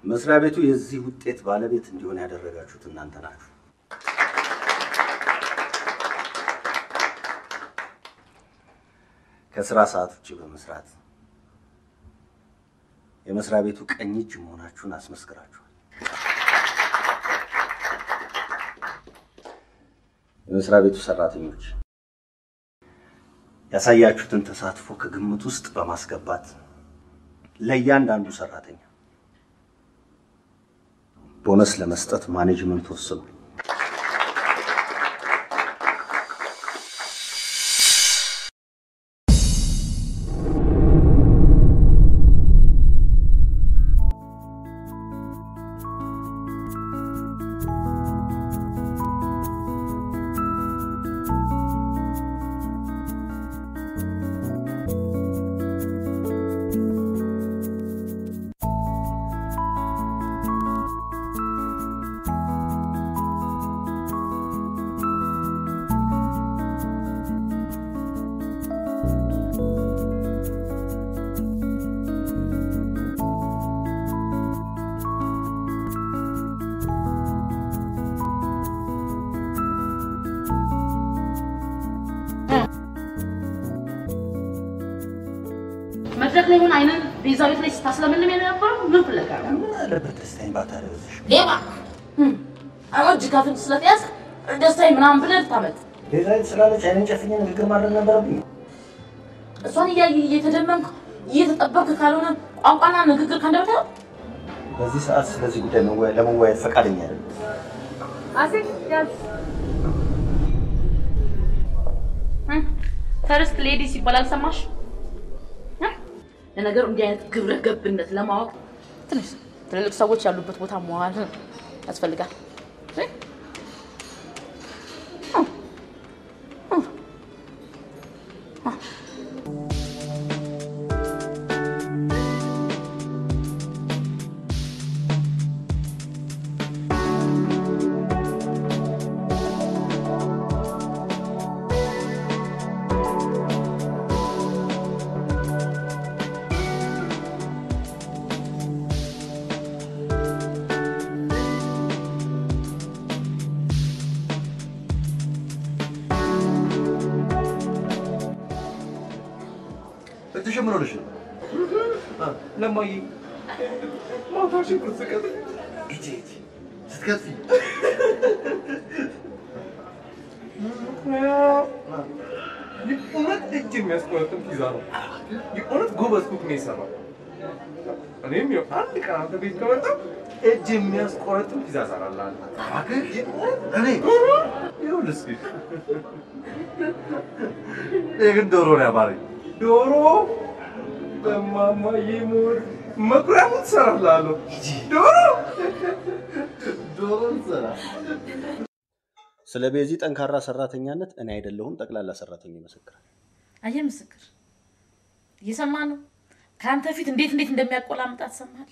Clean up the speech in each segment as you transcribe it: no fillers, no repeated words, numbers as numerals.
መስሪያ ቤቱ የዚህ ውጤት ባለቤት እንዲሆን ያደረጋችሁት እናንተ ናችሁ። ከስራ ሰዓት ውጪ በመስራት የመስሪያ ቤቱ ቀኝ እጅ መሆናችሁን አስመስክራችኋል። የመስሪያ ቤቱ ሰራተኞች ያሳያችሁትን ተሳትፎ ከግምት ውስጥ በማስገባት ለእያንዳንዱ ሰራተኛ ቦነስ ለመስጠት ማኔጅመንት ወሰኑ። ለምን አይነን ቤዛዊት ላይ ስታስለምንም የነበረው ምን ፍለጋ ነው? አለበት ደስታዬን ባታረዝሽ። ሌባ አወጅ ካፍን ስለተያዝ ደስታዬ ምናምን ብለህ ታመጥ። ቤዛዊት ስላለች አይነን ጨፍኜ ንግግር ማድረግ ነበረብኝ። እሷን እየተደመምክ እየተጠበቅክ ካልሆነ ቋንቋና ንግግር ካንደበታ በዚህ ሰዓት ስለዚህ ጉዳይ ለመወያየት ፈቃደኛ አይደለም። አሴ ያዝ ፈርስት ሌዲ ሲባል አልሰማሽ? ለነገሩ እንዲህ አይነት ግብረ ገብነት ለማወቅ ትልልቅ ሰዎች ያሉበት ቦታ መዋል ያስፈልጋል። تشمرولش لما ما فاش نكون سكت ايجي ستكفي يقولت اجي مسكوتم كيزارو يقولت غوبس كوك نيسارو انا ميو عندك انت بيت كمان اجي مسكوتم كيزارو الله اكيد انا يقولس ايه دورو يا باري دورو ماما يمور مقرام تسرح لالو دورو تسرح ስለ ቤዚ ጠንካራ ሰራተኛነት እኔ አይደለሁም ጠቅላላ ሰራተኛ ይመሰክራል። አየ ምስክር እየሰማ ነው። ካንተ ፊት እንዴት እንደሚያቆላምጣት ሰማል።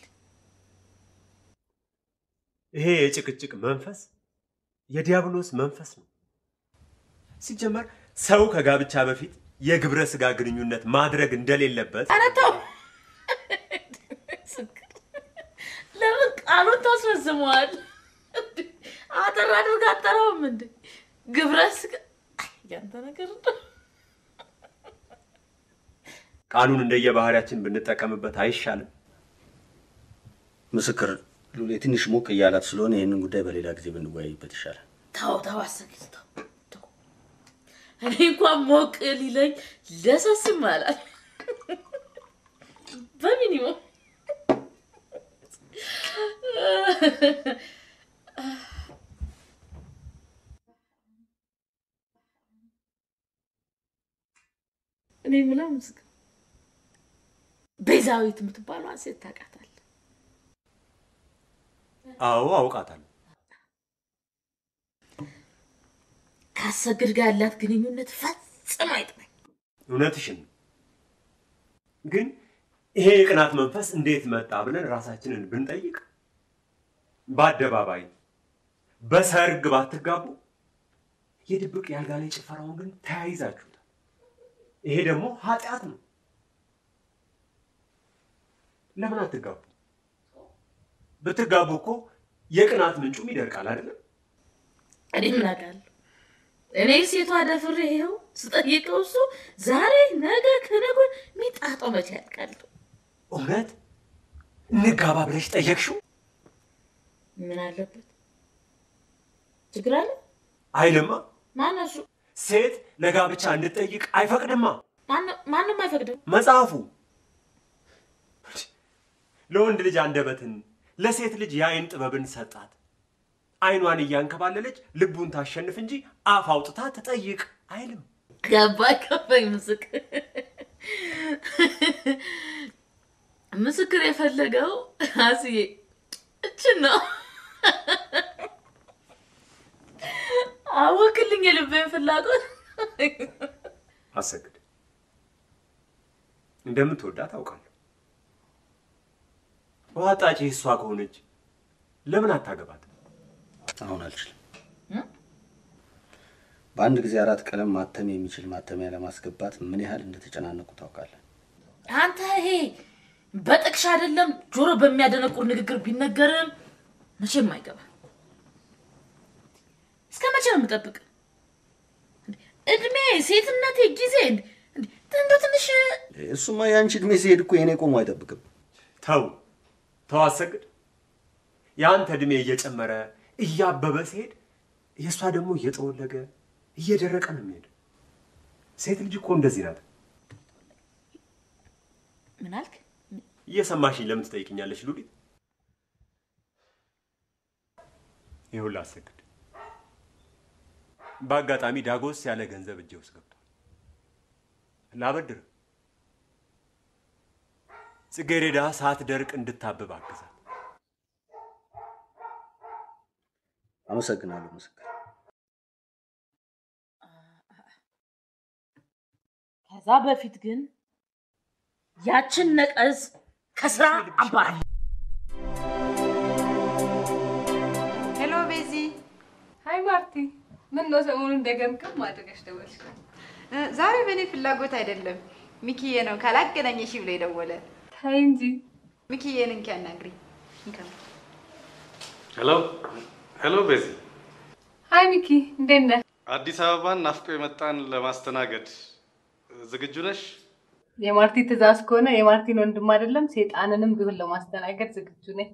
ይሄ የጭቅጭቅ መንፈስ የዲያብሎስ መንፈስ ነው። ሲጀመር ሰው ከጋብቻ በፊት የግብረ ስጋ ግንኙነት ማድረግ እንደሌለበት አረታው ለምን ቃሉን ታስረዝመዋል? አተራድርጋ አጠራውም እንዴ ግብረ ስጋ ያንተ ነገር ቃሉን እንደየባህሪያችን ብንጠቀምበት አይሻልም? ምስክር ሉሌ ትንሽ ሞቅ ያላት ስለሆነ ይሄንን ጉዳይ በሌላ ጊዜ ብንወያይበት ይሻላል። ታው አሰግስተው እኔ እንኳን ሞቅ ሊለኝ ለሰስም አላል በሚኒሙም እኔ ምንም ምስክ ቤዛዊት የምትባለው ሴት ታውቃታለህ? አዎ አውቃታለሁ። ካሰግድ ጋር ያላት ግንኙነት ፈጽሞ አይጥመኝ። እውነትሽን ግን ይሄ የቅናት መንፈስ እንዴት መጣ ብለን ራሳችንን ብንጠይቅ በአደባባይ በሰርግ ባትጋቡ የድብቅ ያልጋ ላይ ጭፈራውን ግን ተያይዛችሁታል። ይሄ ደግሞ ኃጢአት ነው። ለምን አትጋቡ? ብትጋቡ እኮ የቅናት ምንጩም ይደርቃል አይደል? እኔ ምን አውቃለሁ? እኔ ሴቷ ደፍሬ ይኸው ስጠይቀው እሱ ዛሬ ነገ ከነገ ሚጣጣው መቼ ያልቃል? እውነት እንጋባ ብለሽ ጠየቅሽው? ምን አለበት? ችግር አለ? አይልማ። ማነው እሱ? ሴት ለጋብቻ እንድትጠይቅ አይፈቅድማ። ማንም አይፈቅድም። መጽሐፉ ለወንድ ልጅ አንደበትን ለሴት ልጅ የአይን ጥበብን ሰጣት። አይኗን እያንከባለለች ልቡን ታሸንፍ እንጂ አፍ አውጥታ ትጠይቅ አይልም። ገባኝ ምስክር የፈለገው አስዬ እችን ነው። አወክልኝ የልቤን ፍላጎት። አሰግድ እንደምትወዳት አውቃለሁ። ዋጣጪ እሷ ከሆነች ለምን አታገባት? አሁን አልችልም። በአንድ ጊዜ 4 ቀለም ማተም የሚችል ማተሚያ ለማስገባት ምን ያህል እንደተጨናነቁ ታውቃለህ? አንተ ይሄ በጥቅሽ አይደለም ጆሮ በሚያደነቁር ንግግር ቢነገርም መቼም አይገባ። እስከ መቼ ነው የምጠብቅ? እድሜ ሴትነቴ ጊዜ እንደው ትንሽ እሱማ ያንቺ እድሜ ሲሄድ እኮ የኔ ቆሞ አይጠብቅም። ተው አሰግድ። ያንተ እድሜ እየጨመረ እያበበ ሲሄድ የሷ ደግሞ እየጠወለገ እየደረቀ ነው የሚሄድ። ሴት ልጅ እኮ እንደዚህ ናት። ምን አልክ? እየሰማሽኝ ለምን ትጠይቅኛለሽ ሉሊት? ይኸውልህ አሰግድ፣ በአጋጣሚ ዳጎስ ያለ ገንዘብ እጄ ውስጥ ገብቷል። ላበድር ጽጌረዳ ሳትደርቅ እንድታብብ አግዛት። አመሰግናለሁ ምስክር። ከዛ በፊት ግን ያችን ነቀዝ ከስራ አባር። ሄሎ ቤዚ። ሃይ ማርቲ። ምን ነው ሰሞኑን እንደገምከም ማድረግሽ ደወልሽ? ዛሬ በኔ ፍላጎት አይደለም ሚኪዬ ነው ካላገናኘሽ ብሎ የደወለ። ታይ እንጂ ሚኪዬን እንኪ አናግሪ። ሄሎ ቤዚ። ሃይ ሚኪ፣ እንዴት ነህ? አዲስ አበባን ናፍቆ የመጣን ለማስተናገድ ዝግጁ ነሽ? የማርቲ ትእዛዝ ከሆነ የማርቲን ወንድም አይደለም ሰይጣንንም ቢሆን ለማስተናገድ ዝግጁ ነኝ።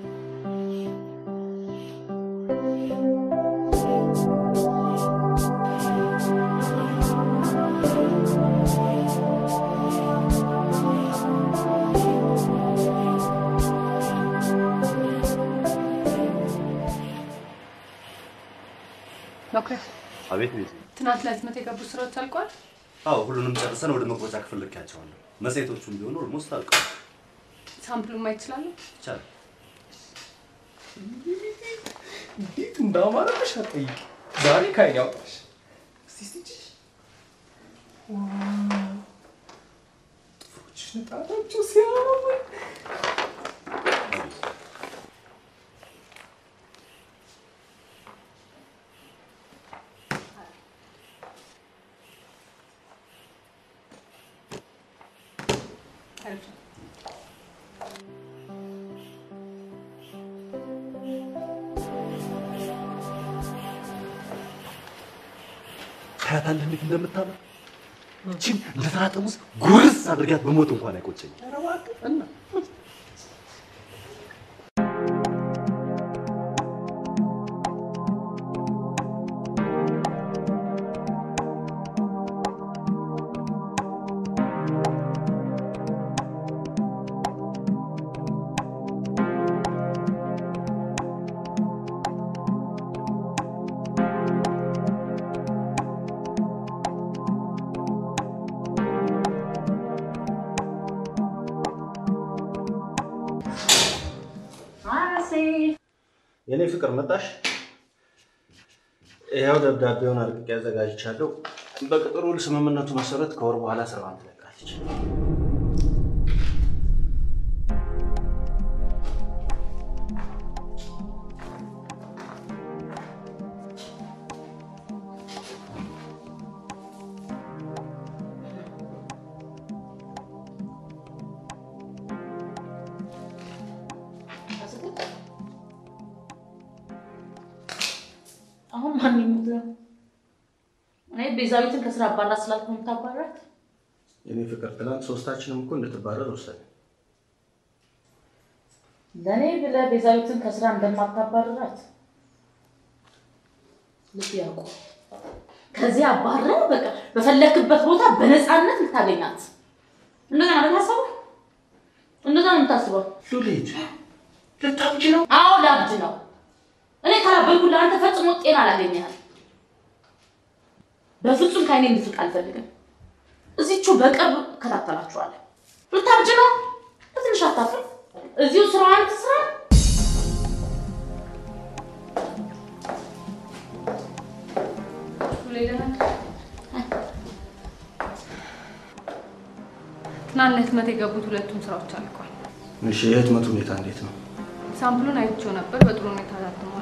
ዶክተር አቤት ቤት። ትናንት ለህትመት የገቡ ስራዎች አልቋል? አዎ ሁሉንም ጨርሰን ወደ መግቦጫ ክፍል ልካቸዋለሁ። መጽሔቶቹም ቢሆኑ ኦልሞስት አልቀዋል። ሳምፕሉን ማየት እችላለሁ? ይቻላል። እንዴት እንዳማረሽ አትጠይቂ። ዛሬ ካይን ያውጣሽ። እስቲ ጥፍሮችሽ ንጣታቸው ሲያምር። ታያታለህ እንዴት እንደምታምር። እቺን ለተራጠሙስ ጉርስ አድርጋት በሞት እንኳን አይቆጨኝ። ኧረ እባክህ እና የኔ ፍቅር መጣሽ? ይሄው ደብዳቤውን አርቅቄ አዘጋጅቻለሁ። በቅጥሩ ስምምነቱ መሰረት ከወር በኋላ ስራዋን ትለቃለች። ማን ይሙት እኔ ቤዛዊትን ከስራ አባራ ስላልኩ ታባራት የኔ ፍቅር ትላንት ሶስታችንም እኮ እንደተባረር ወሰነ ለኔ ብለ ቤዛዊትን ከስራ እንደማታባራት ልትያቁ ከዚህ አባራ በቃ በፈለክበት ቦታ በነፃነት ልታገኛት እንደዛ ነው ታስበው እንደዛ ነው ታስበው ሹሊት ልታብጂ ነው አዎ ላብጂ ነው እኔ ካላበልኩ ለአንተ ፈጽሞ ጤና አላገኘሃል በፍጹም ካይኔ እንድትቅ አልፈልግም እዚቹ በቅርብ ከታተላችኋለሁ ልታብጂ ነው ትንሽ አታፍር እዚሁ ስራዋን ትስራ ሹሊት ትናንት መት የገቡት ሁለቱም ስራዎች አልቋል እሺ የህትመቱ ሁኔታ እንዴት ነው ሳምፕሉን አይቼው ነበር በጥሩ ሁኔታ ታትሟል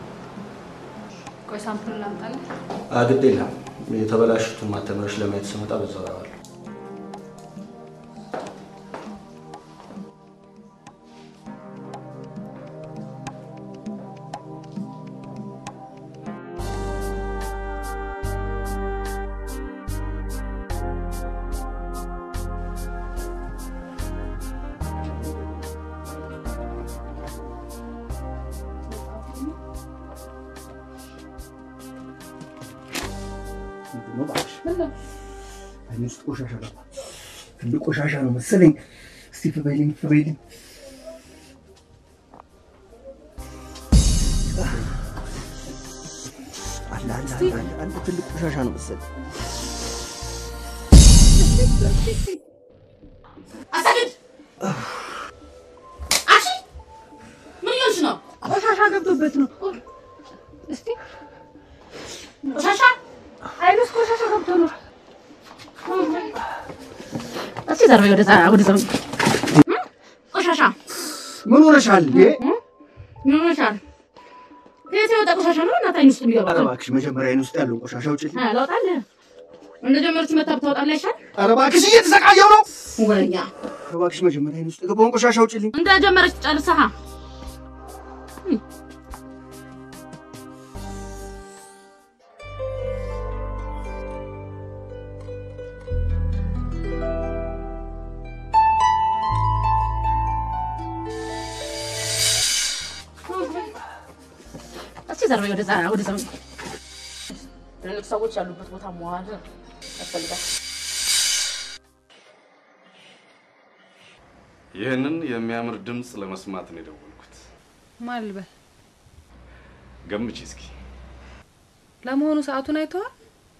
ቆይ ሳምፕሉን ላምጣልህ አግዴላ የተበላሹትን ማተሚያዎች ለማየት ስመጣ በዛው ያዋል ቆሻሻ ነው ትልቅ ቆሻሻ ነው መሰለኝ እስቲ ፍበይልኝ አንድ ትልቅ ቆሻሻ ነው መሰለኝ አሰግድ አሺ ምን ይልሽ ነው ቆሻሻ ገብቶበት ነው እስቲ ቆሻሻ አይሉስ ቆሻሻ ገብቶ ነው እስቲ ዘርበይ ወደ ዘርበይ ቆሻሻ ምን ሆነሻል ምን ሆነሻል የት ቆሻሻ ነው እና ታይንስ የሚገባ እባክሽ መጀመሪያ አይን ውስጥ ያለው ቆሻሻ ውጪልኝ አላውጣለህ እንደጀመርሽ መታብ ታውጣለህ አይሻል እባክሽ እየተሰቃየው ነው ወኛ እባክሽ መጀመሪያ አይን ውስጥ የገባውን ቆሻሻ ውጪልኝ እንደጀመርሽ ጨርሰሃ ዘርበይ ወደ ዘርበይ ትልቅ ሰዎች ያሉበት ቦታ መዋል ያስፈልጋል ይህንን የሚያምር ድምጽ ለመስማት ነው የደወልኩት ማልበል ገምቺ እስኪ ለመሆኑ ሰዓቱን አይተዋል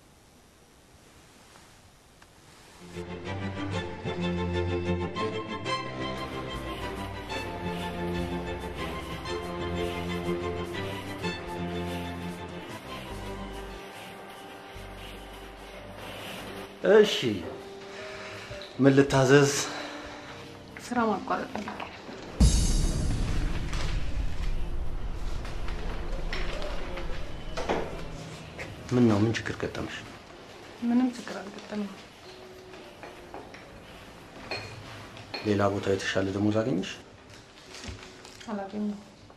እሺ ምን ልታዘዝ ስራ ማቋረጥ ምን ነው ምን ችግር ገጠመሽ ምንም ችግር አልገጠመኝም ሌላ ቦታ የተሻለ ደሞዝ አገኘሽ አላገኘሁም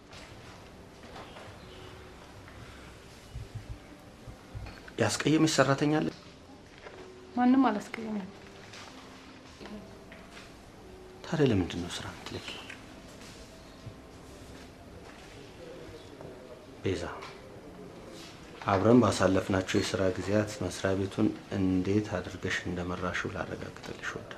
ያስቀየመሽ ሰራተኛ አለ ማንንም አላስቀየመኝም ታዲያ ለምንድን ነው ስራ የምትለቂው ቤዛ አብረን ባሳለፍናቸው የሥራ ጊዜያት መስሪያ ቤቱን እንዴት አድርገሽ እንደመራሽው ላረጋግጥልሽ እወዳለሁ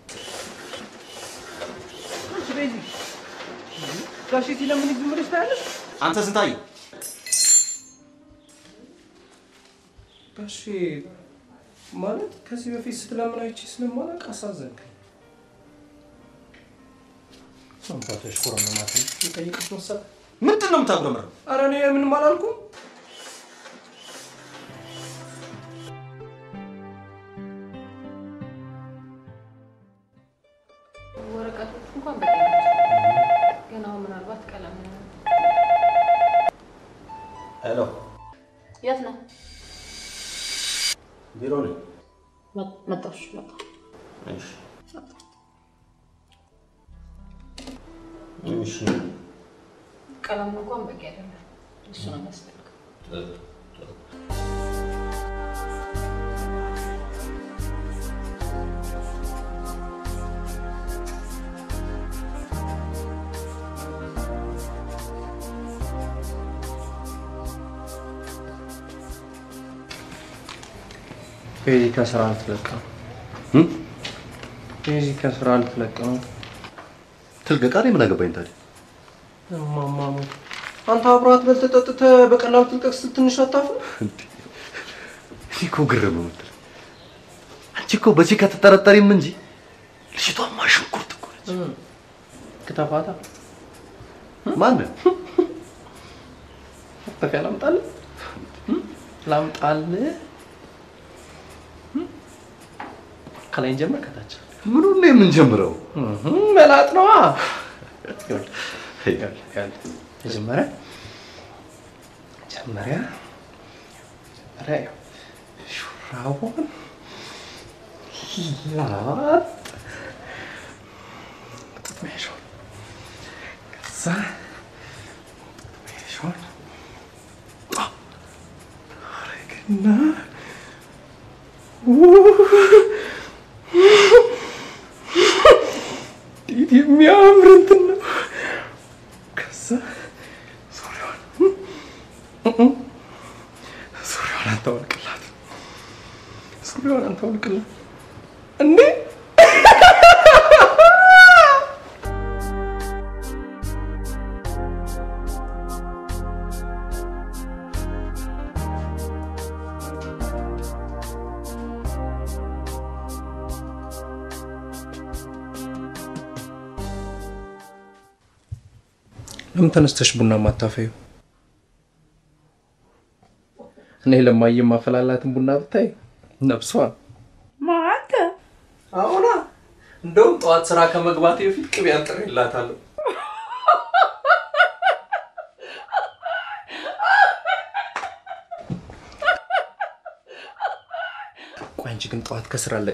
አንቺ ቤዚ ጋሽ ሲለምን ዝም ብለሽ ታያለሽ አንተ ስንታይ ጋሽ ማለት ከዚህ በፊት ስለምናይቺ ስለማላውቅ አሳዘንከኝ ሰምታሽ ኮሮናማትን ይጠይቅሽ መሰለ ምንድን ነው የምታጉረመረው ኧረ እኔ ምንም አላልኩም ወረቀቶቹ እንኳን በቂ ገና ምናልባት ቀለም ሄሎ የት ነህ ቢሮ ነኝ መጣሽ እሺ እሺ ቀለም እንኳን በቂ አይደለም እሱ ነው የሚያስፈልገው ቤዚ ከስራ ልትለቀው ቤዚ ከስራ ልትለቀው ትልቀቃ ላይ ምን አገባኝ ታዲያ? ማማሙ አንተ አብራት በልተጠጥተህ በቀላሉ ትልቀቅ ስትል ትንሽ አታፍም? እኮ ግርም ነው። አንቺ እኮ በዚህ ከተጠረጠሪም እንጂ ልጅቷ ማሽንኩርት እኮ ነች። ከተፋታ ማን ተፈያ ላምጣልህ ከላይ ጀምር ከታች ምን ነው የምንጀምረው? መላጥ ነዋ። መጀመሪያ ሹራቡን ላጥ ጥጥሜሾን ከዛ ጥጥሜሾን አረግና የሚያምር እንትን ነው። ከዛ ሱሪዋን አንተወልቅላት እንዴ! ለምን ተነስተሽ ቡና ማታፈዩ? እኔ ለማየ ማፈላላትን ቡና ብታይ ነፍሷን ማንተ አሁና እንደውም ጠዋት ስራ ከመግባቴ በፊት ቅቤ አንጥሬላታለሁ። ቆይ እንጂ ግን ጠዋት ከስራ ላይ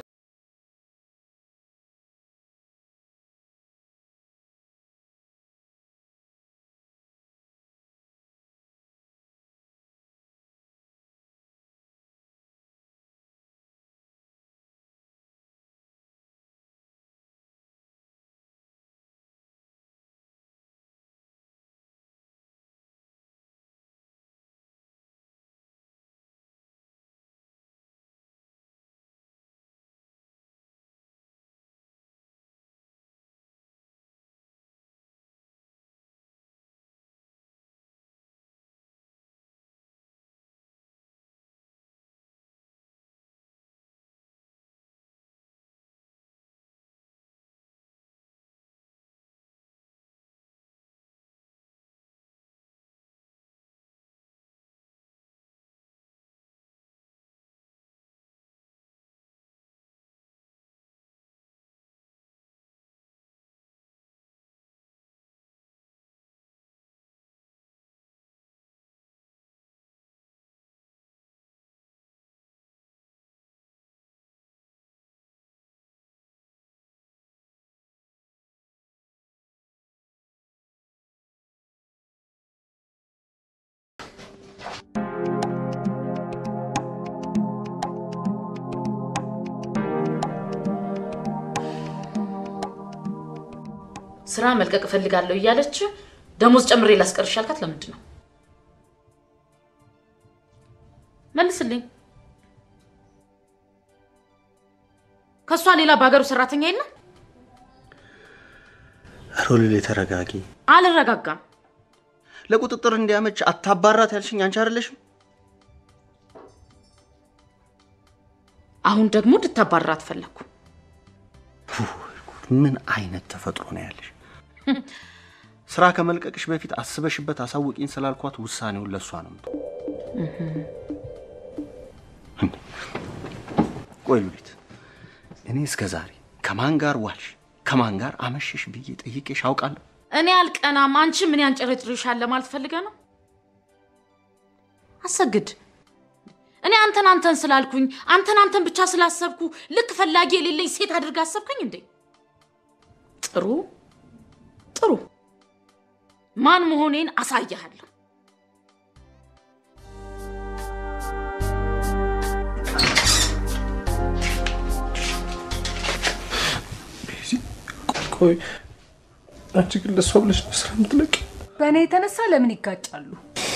ስራ መልቀቅ ፈልጋለሁ እያለች ደሞዝ ጨምሬ ላስቀርሽ አልካት ለምንድን ነው? መልስልኝ። ከሷ ሌላ ባገሩ ሰራተኛ የለም? ሮሊሌ ተረጋጊ። አልረጋጋም። ለቁጥጥር እንዲያመች አታባራት ያልሽኝ አንቺ አይደለሽም? አሁን ደግሞ እንድታባራት ፈለኩ። ምን አይነት ተፈጥሮ ነው ያለሽ? ስራ ከመልቀቅሽ በፊት አስበሽበት አሳውቂኝ ስላልኳት ውሳኔውን ለሷ ነው የምትው። ቆይ ሉሊት፣ እኔ እስከዛሬ ከማን ጋር ዋልሽ ከማን ጋር አመሽሽ ብዬ ጠይቄሽ አውቃለሁ? እኔ አልቀናም። አንቺ ምን ያንጨረጭርሻል ለማለት ፈልገህ ነው? አሰግድ። እኔ አንተን ስላልኩኝ አንተን ብቻ ስላሰብኩ ልክ ፈላጊ የሌለኝ ሴት አድርጋ አሰብከኝ እንዴ? ጥሩ ማን መሆኔን አሳያለሁ። ቆይ አንቺ ግን ለሷ ብለሽ ነው ስራ የምትለቂ? በእኔ የተነሳ ለምን ይጋጫሉ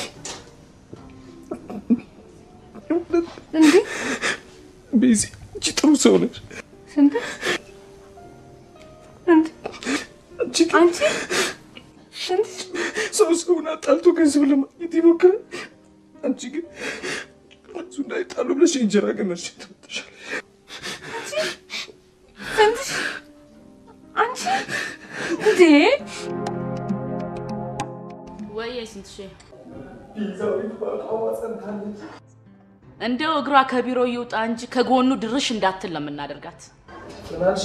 እንዴ? ቤዚ አንቺ ጥሩ ሰው ነሽ። ስንት አንቺ ሰውን አጣልቶ ገንዘብ ለማግኘት ይሞክራል። አንቺ ግን እሱ እንዳይጣሉ ብለሽ እንጀራ ገመድሽ ትመጣሻል። አንቺ እንዴ ወይ ስንትሽ እንደው እግሯ ከቢሮ ይውጣ እንጂ ከጎኑ ድርሽ እንዳትል ለምናደርጋት ፍናንሺ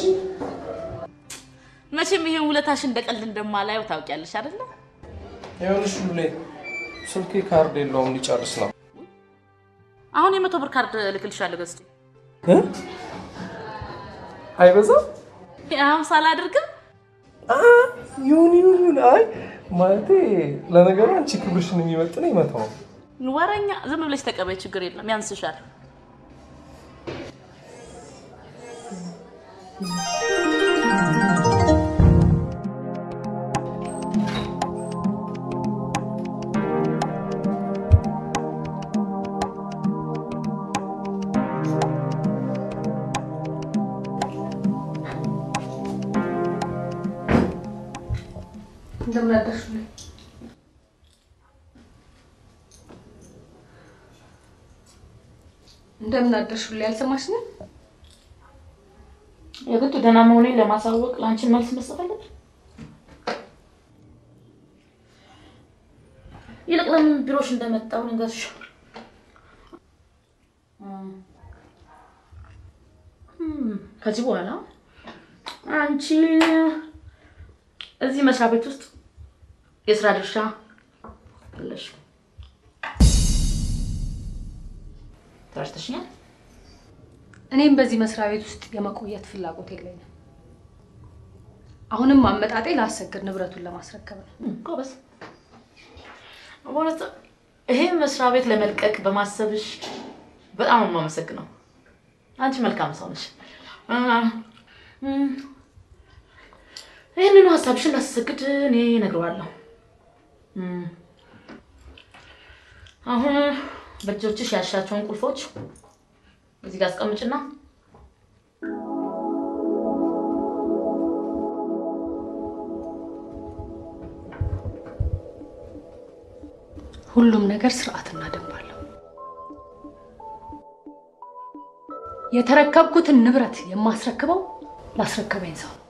መቼም ይሄን ውለታሽ እንደቀልድ እንደማላየው ታውቂያለሽ አይደለ? ይኸውልሽ ሁሌ ስልኬ ካርድ የለውም ሊጨርስ ነው። አሁን የ100 ብር ካርድ ልክልሻለሁ ገዝቼ አይበዛም? ያው ሳላደርግም ይሁን አይ ማለቴ ለነገሩ አንቺ ክብርሽን የሚመጥነው ይመጣው ወረኛ ዝም ብለሽ ተቀበይ ችግር የለም ያንስሻል። እንደምን አደርሽልኝ ያልሰማሽኝ? የግድ ደህና መሆኔን ለማሳወቅ ላንቺ መልስ መስጠት አለብኝ። ይልቅ ለምን ቢሮሽ እንደመጣው ንገርሽ። ከዚህ በኋላ አንቺ እዚህ መስሪያ ቤት ውስጥ የስራ ድርሻ አለሽ። ተርተሽኛል? እኔም በዚህ መስሪያ ቤት ውስጥ የመቆየት ፍላጎት የለኝም። አሁንም አመጣጤ ላሰግር ንብረቱን ለማስረከብ ነው። ጎበዝ። ወለተ ይሄ መስሪያ ቤት ለመልቀቅ በማሰብሽ በጣም የማመሰግነው። አንቺ መልካም ሰው ነሽ። ይሄንን ሀሳብሽን ላሰግድ እኔ እነግረዋለሁ። አሁን በእጆችሽ ያሻቸውን ቁልፎች እዚህ ጋር አስቀምጪና ሁሉም ነገር ስርዓትና ደንብ አለው። የተረከብኩትን ንብረት የማስረክበው ላስረከበኝ ሰው ነው።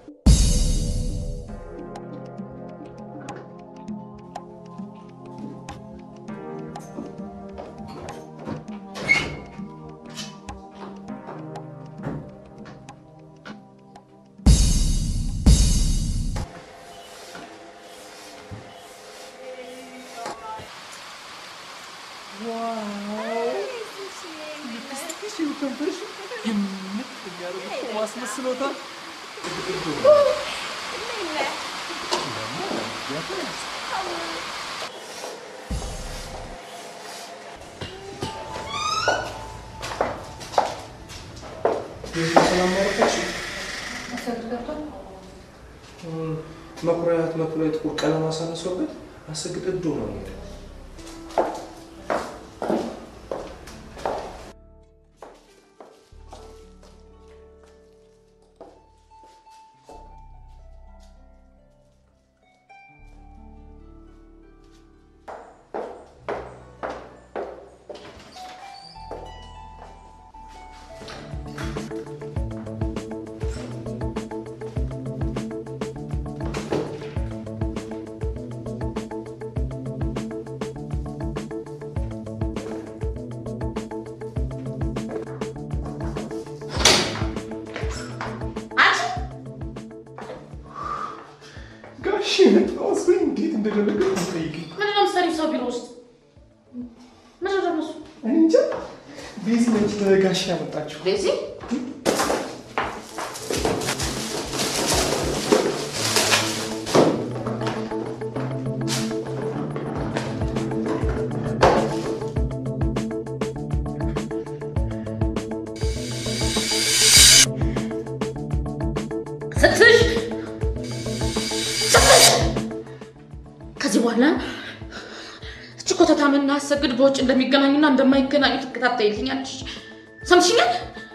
መኩሪያት መኩሪያት ጥቁር ቀለም አሳነሰውበት አሰግጥዶ ነው የሚሄደው። እንዴት እንደደረገ ጠይቂ። ምን ነው ሰሪ ሰው ቢሮ ውስጥ ምን ደረሱ? እንጃ ቤዚ ነች ለጋሽ ያመጣችው። ቤዚ ስትሽ እቺ ኮተታምና አሰግድ በውጭ እንደሚገናኙና እንደማይገናኙ ትከታተይልኛለሽ ሰምሽኛል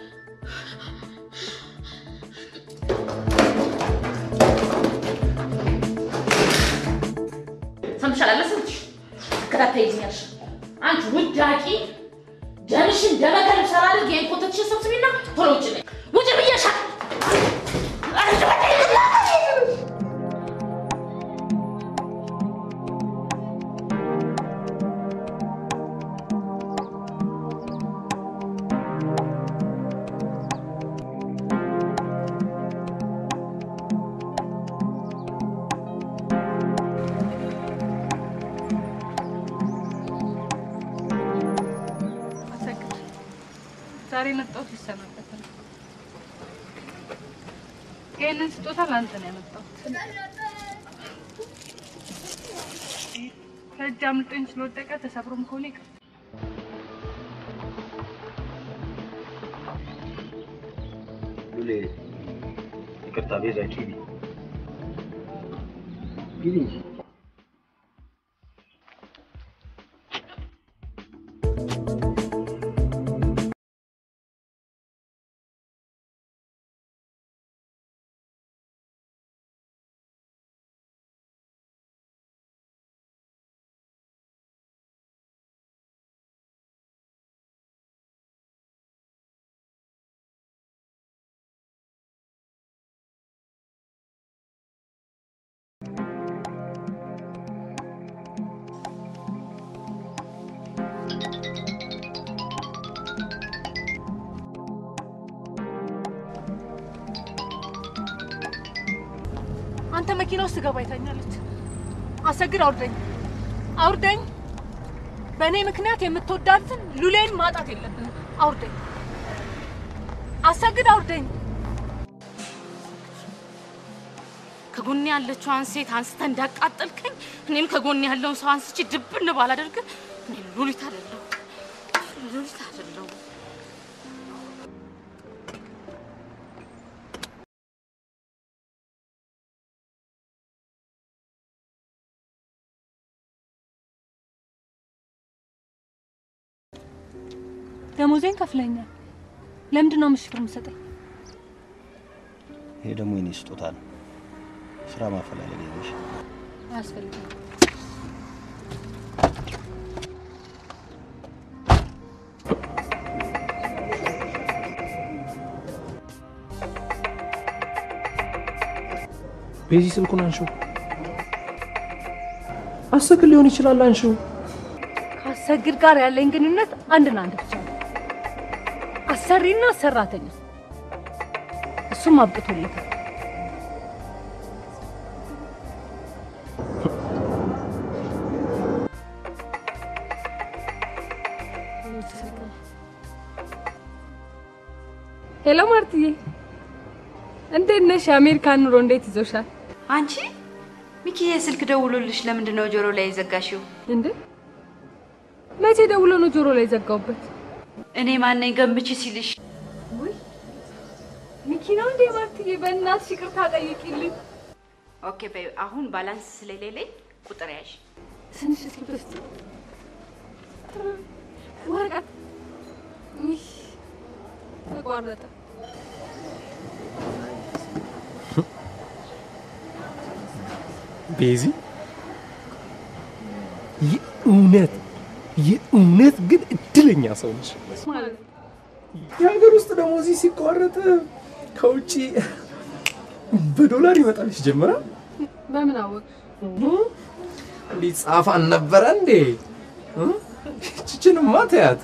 ሰምሻለሽ ትከታተይልኛለሽ አንቺ ውዳቂ ጀርሽን ደመከል ሰራል የኮተትሽ ሰብስቢና ቶሎች ነኝ ውጭ ብዬሻ ዛሬ መጣው ሲሰናበት ይሄንን ስጦታ ላንተ ነው ያመጣው ከእጅ አምልጦኝ ስለወደቀ ተሰብሮም ከሆነ ይቅር ሉሌ ይቅርታ ቤዛ ኪዲ አንተ መኪና ውስጥ ገባ ይታኛለች አሰግድ አውርደኝ በእኔ ምክንያት የምትወዳትን ሉሌን ማጣት የለብን አውርደኝ አሰግድ አውርደኝ ከጎን ያለችዋን ሴት አንስተ እንዳቃጠልከኝ እኔም ከጎን ያለውን ሰው አንስቼ ድብን ባላደርግ እኔ ሉሊት አይደለም ደሞዜን ከፍለኛል ለምንድን ነው ምሽፍር የምትሰጠኝ ይሄ ደግሞ የኔ ስጦታ ነው ስራ ማፈላለግ ይልሽ አያስፈልግም ቤዚ ስልኩን አንሺው አሰግድ ሊሆን ይችላል አንሺው ከአሰግድ ጋር ያለኝ ግንኙነት አንድና አንድ ብቻ ነው አሰሪና ሰራተኛ እሱም አብቅቶለታል ሄሎ ማርቲዬ እንዴት ነሽ አሜሪካን ኑሮ እንዴት ይዞሻል አንቺ ሚኪዬ ስልክ ደውሎልሽ ለምንድን ነው ጆሮ ላይ ዘጋሽው እንዴ መቼ ደውሎ ነው ጆሮ ላይ ዘጋውበት እኔ ማን ነኝ ገምቺ ሲልሽ ወይ ሚኪ ነው እንዴ ማርቲዬ በእናትሽ ይቅርታ ጠይቂልኝ ኦኬ በይ አሁን ባላንስ ስለሌለኝ ቁጥር ያዥ ትንሽ እስኪ ወረቀት ይህ ተቋረጠ ቤዚ የእውነት ግን እድለኛ ሰው ነሽ ማለት የሀገር ውስጥ ደሞዝ ሲቋረጥ ከውጪ በዶላር ይመጣልሽ ጀመረ በምን አወቅ ሊጻፋን ነበር እንዴ እቺንማ ተያት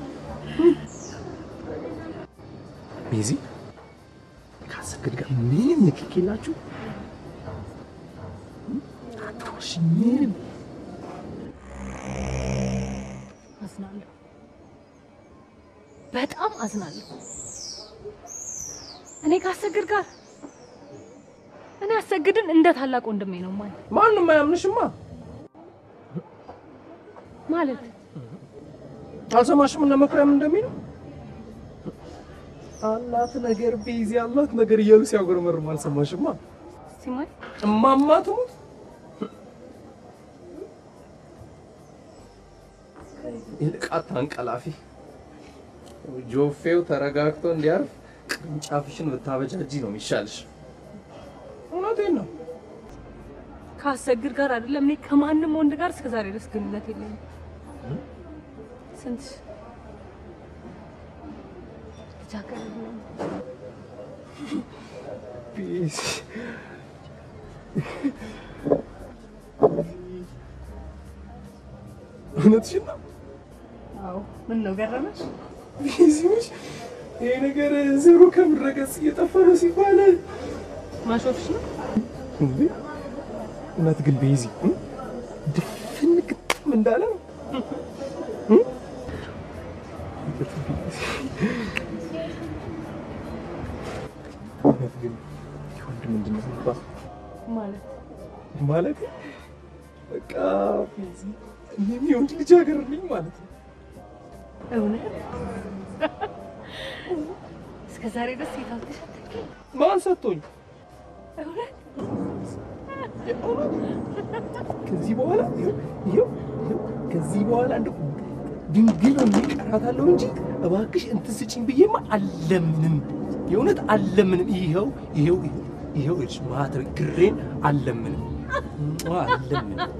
ቤዚ ካሰግድ ጋር ምንም ንክኪ የላችሁ አትሮሽ ምንም አዝናለሁ በጣም አዝናለሁ እኔ ካሰግድ ጋር እኔ አሰግድን እንደ ታላቅ ወንድሜ ነው ማለት ማንንም አያምንሽማ ማለት አልሰማሽም እና መኩሪያም እንደሚለው አላት ነገር ቤዚ አላት ነገር እያሉ ሲያጎረመርሙ አልሰማሽማ ሲማይ እማማ ትሙት ይልቃት አንቀላፊ ጆፌው ተረጋግቶ እንዲያርፍ ቅርንጫፍሽን ብታበጃጂ ነው የሚሻልሽ። እውነቴን ነው። ካሰግድ ጋር አይደለም እኔ ከማንም ወንድ ጋር እስከዛሬ ድረስ ግንኙነት የለኝም። ስንት ጃከረ ነው ቢስ እውነትሽን ነው? አዎ ምን ነው ገረመሽ? ቢስሽ ይሄ ነገር ዜሮ ከምረገጽ እየጠፋ ነው ሲባል ማሾፍሽ ነው እንዴ? እውነት ግን ቢዚ ድፍን ግጥም እንዳለ ነው። እውነት ግን ወንድ ምንድን ነው ማለት በቃ ቢዚ እኔም የወንድ ልጅ ሀገር ነኝ ማለት ነው። እውነት እስከዛሬ ድረስ የታውቅሽ አትልኝ? ማን ሰጥቶኝ? እውነት ከዚህ በኋላ ይኸው ከዚህ በኋላ እንደው ድንግል ነው የሚቀራታለሁ እንጂ እባክሽ እንትን ስጪኝ ብዬማ አለምንም። የእውነት አለምንም። ይኸው እጅ ማተር ግሬን አለምንም አለምንም።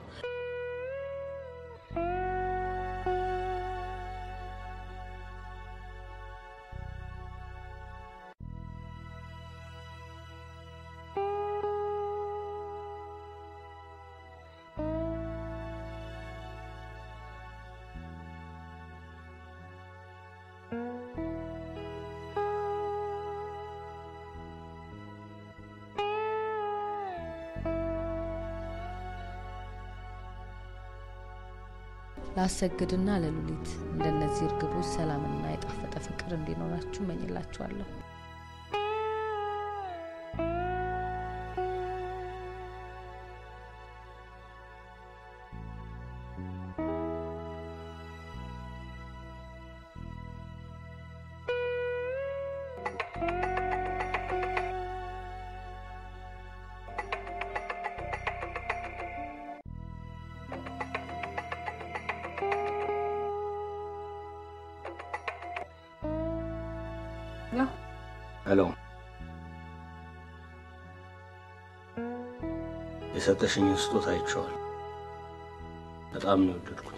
ላሰግድና ለሉሊት እንደነዚህ እርግቦች ሰላምና የጣፈጠ ፍቅር እንዲኖራችሁ መኝላችኋለሁ። ሄሎ የሰጠሽኝ ስጦታ አይቼዋለሁ። በጣም ነው የወደድኩት።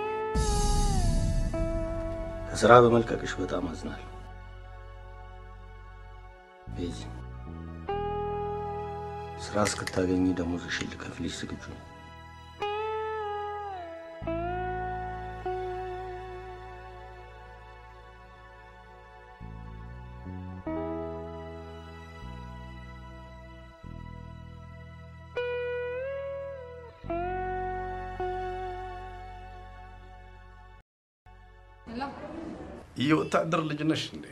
ከስራ በመልቀቅሽ በጣም አዝናለሁ። ቤዚ ስራ እስክታገኚ ደሞዝሽን ልከፍልሽ ዝግጁ ነኝ። የወታደር ልጅ ነሽ እንዴ?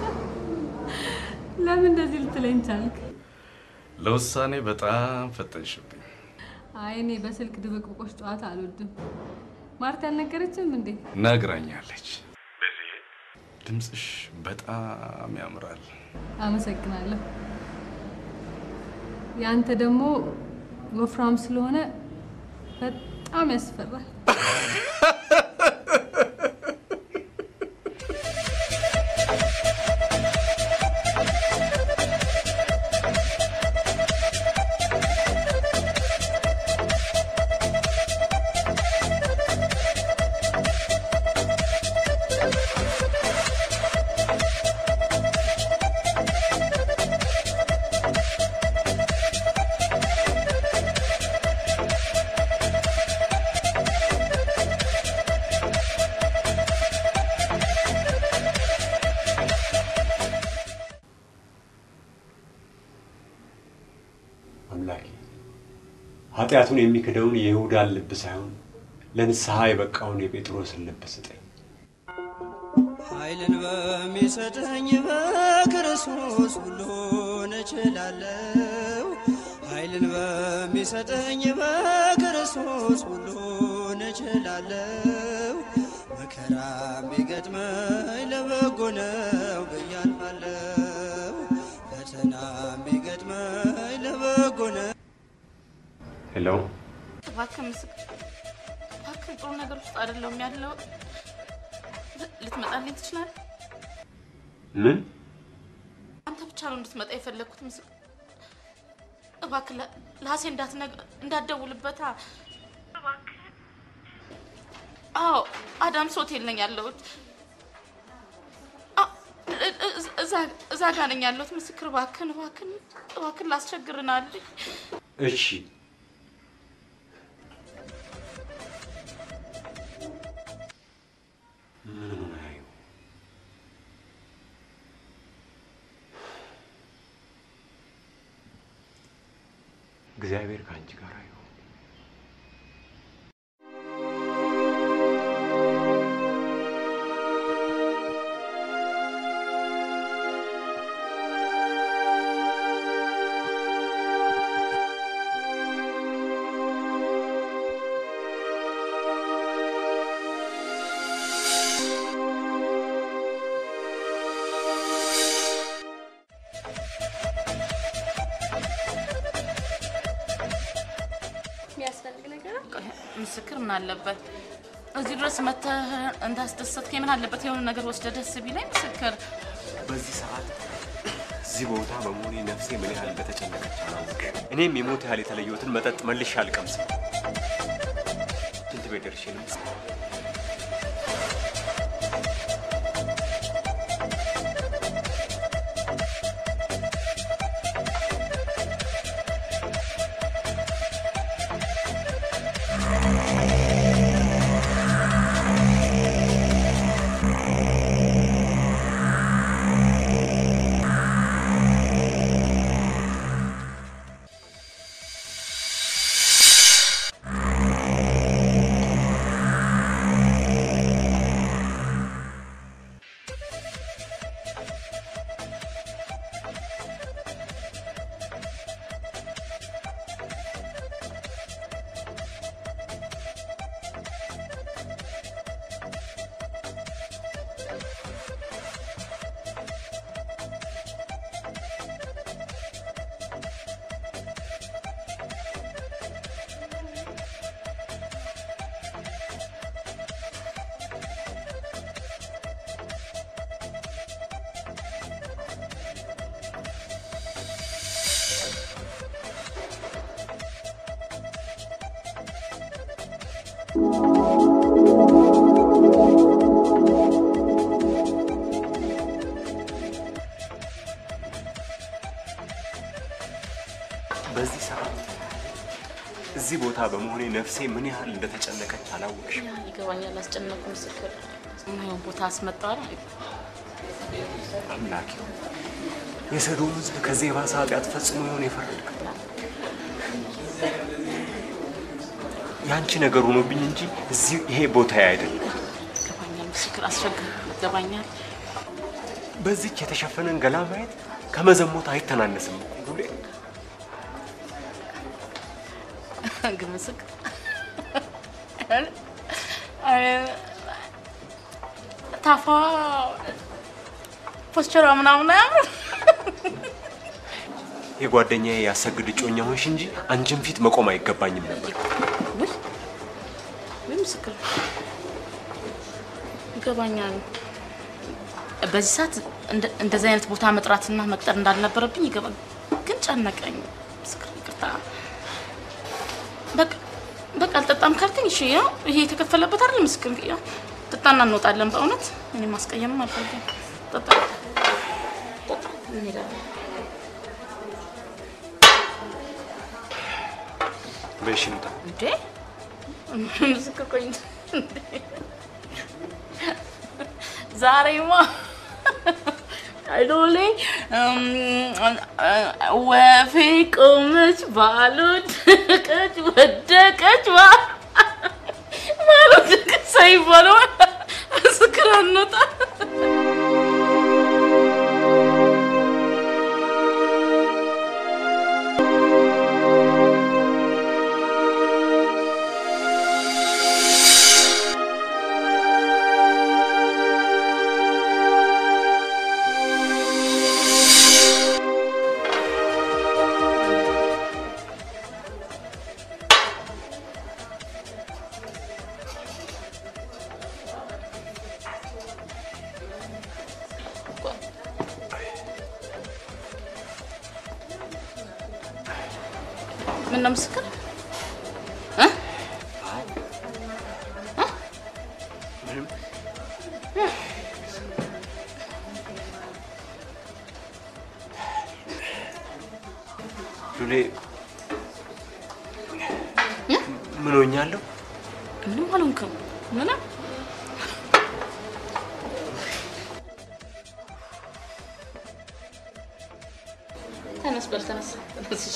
ለምን እንደዚህ ልትለኝ ቻልክ? ለውሳኔ በጣም ፈጠንሽብኝ። አይ እኔ በስልክ ድብቅብቆች ጨዋታ አልወድም። ማርታ አልነገረችም እንዴ? ነግራኛለች። ድምጽሽ በጣም ያምራል። አመሰግናለሁ። ያንተ ደግሞ ወፍራም ስለሆነ በጣም ያስፈራል። ኃጢአቱን የሚክደውን የይሁዳን ልብ ሳይሆን ለንስሐ የበቃውን የጴጥሮስን ልብ ስጠኝ። ኃይልን በሚሰጠኝ በክርስቶስ ሁሉን እችላለሁ። ኃይልን በሚሰጠኝ በክርስቶስ ሁሉን እችላለሁ። መከራ ቢገጥመኝ ለበጎ ነው ብዬ አልፋለሁ። ፈተና ቢገጥመኝ ለበጎ ነው። ሄሎ እባክህ ጥሩ ነገር ውስጥ አይደለም ያለው ልትመጣልኝ ትችላለህ ምን አንተ ብቻ ነው እንድትመጣ የፈለኩት እባክህ ለሐሴ እንዳትደውልበታ እባክህ አዎ አዳምስ ሆቴል ነኝ ያለሁት እዛ ጋር ነኝ ያለሁት ምስክር እባክህ ላስቸግርናል እሺ እግዚአብሔር ካንቺ ጋር አይሁን ምስክር ምን አለበት እዚህ ድረስ መተህ እንዳስደሰትከኝ ምን አለበት የሆነ ነገር ወስደ ደስ ቢለኝ ምስክር በዚህ ሰዓት እዚህ ቦታ በመሆኔ ነፍሴ ምን ያህል እንደተጨነቀች አላውቅም እኔም የሞት ያህል የተለየሁትን መጠጥ መልሼ አልቀምስም እንት በደርሼ ነው በዚህ ሰዓት እዚህ ቦታ በመሆኔ ነፍሴ ምን ያህል እንደተጨነቀች አላውቅሽም ይገባኛል አስጨነቁ ምስክር ነው ቦታ አስመጣራ አምላኬ የሰዶም ሕዝብ ከዚህ የባሰ ኃጢአት ፈጽሞ ይሆን የፈረድከው ያንቺ ነገር ሆኖብኝ እንጂ እዚህ ይሄ ቦታ አይደለም ይገባኛል ምስክር አስቸግር ይገባኛል በዚህ የተሸፈነን ገላ ማየት ከመዘሞት አይተናነስም ጉሌ ግን ምስክር ታፋ ፖስቸሯ ምናምን አያምር የጓደኛዬ ያሰግድ ጮኛ ሆንሽ እንጂ አንቺም ፊት መቆም አይገባኝም ነበር ወይ ምስክር ይገባኛል በዚህ ሰዓት እንደዚህ አይነት ቦታ መጥራትና መቅጠር እንዳልነበረብኝ ይገባል ግን ጨነቀኝ ምስክር ይቅርታ በቃ አልጠጣም ካልከኝ እሺ ያው ይሄ የተከፈለበት አይደል ምስክር ያው ተጣና እንወጣለን በእውነት እኔ ማስቀየም አልፈልግም ተጣ በሽንታ እንዴ ምስክር ቆይ ዛሬማ አይዶሌ ወፌ ቆመች ባሉት ቀጭ ወደቀች ማለት ሳይባል ምስክር አንወጣ ምን ነው ምስክር ሉሌ ምን ሆኛለሁ? ምንም አልሆንኩም። ምንም ተነስ በል ተነስ ተነስ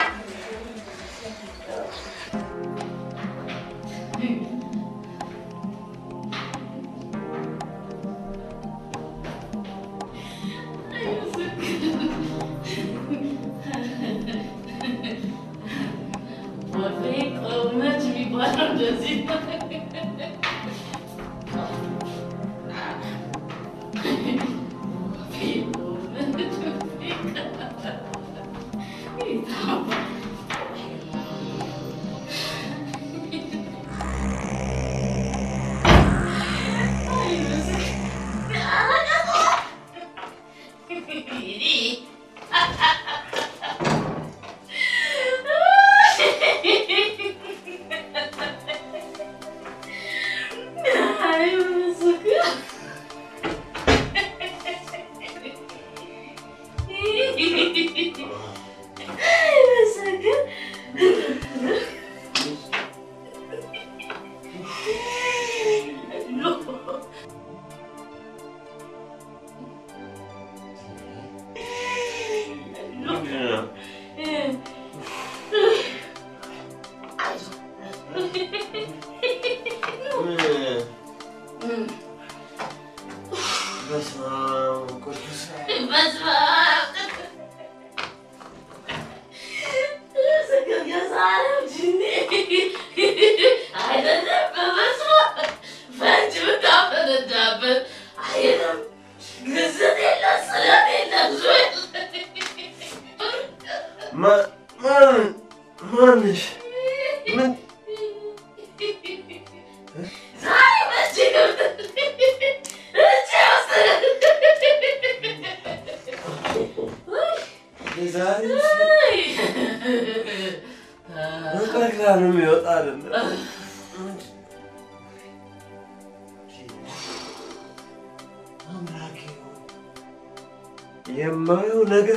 የማየው ነገር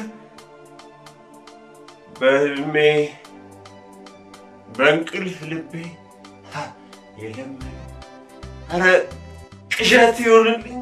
በህልሜ በእንቅልፍ ልቤ የለም። ኧረ ቅዠት ይሆንልኝ።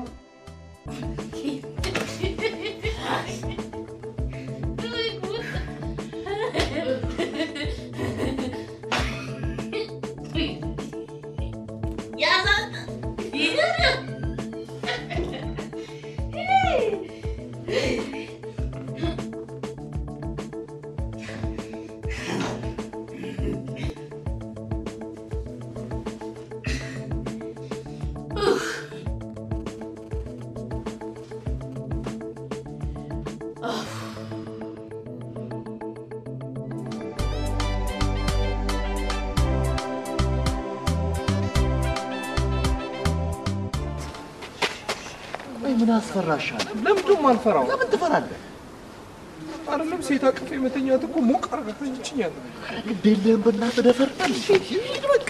ምን አስፈራሻል? ለምንድን ነው አልፈራው? ለምን ትፈራለህ? አይደለም ሴት አቅፌ መተኛት እኮ ሞቅ አርጋኝ ይችኛል። ግድ የለህም በእናትህ ደፈርታል። ሂድ በቃ።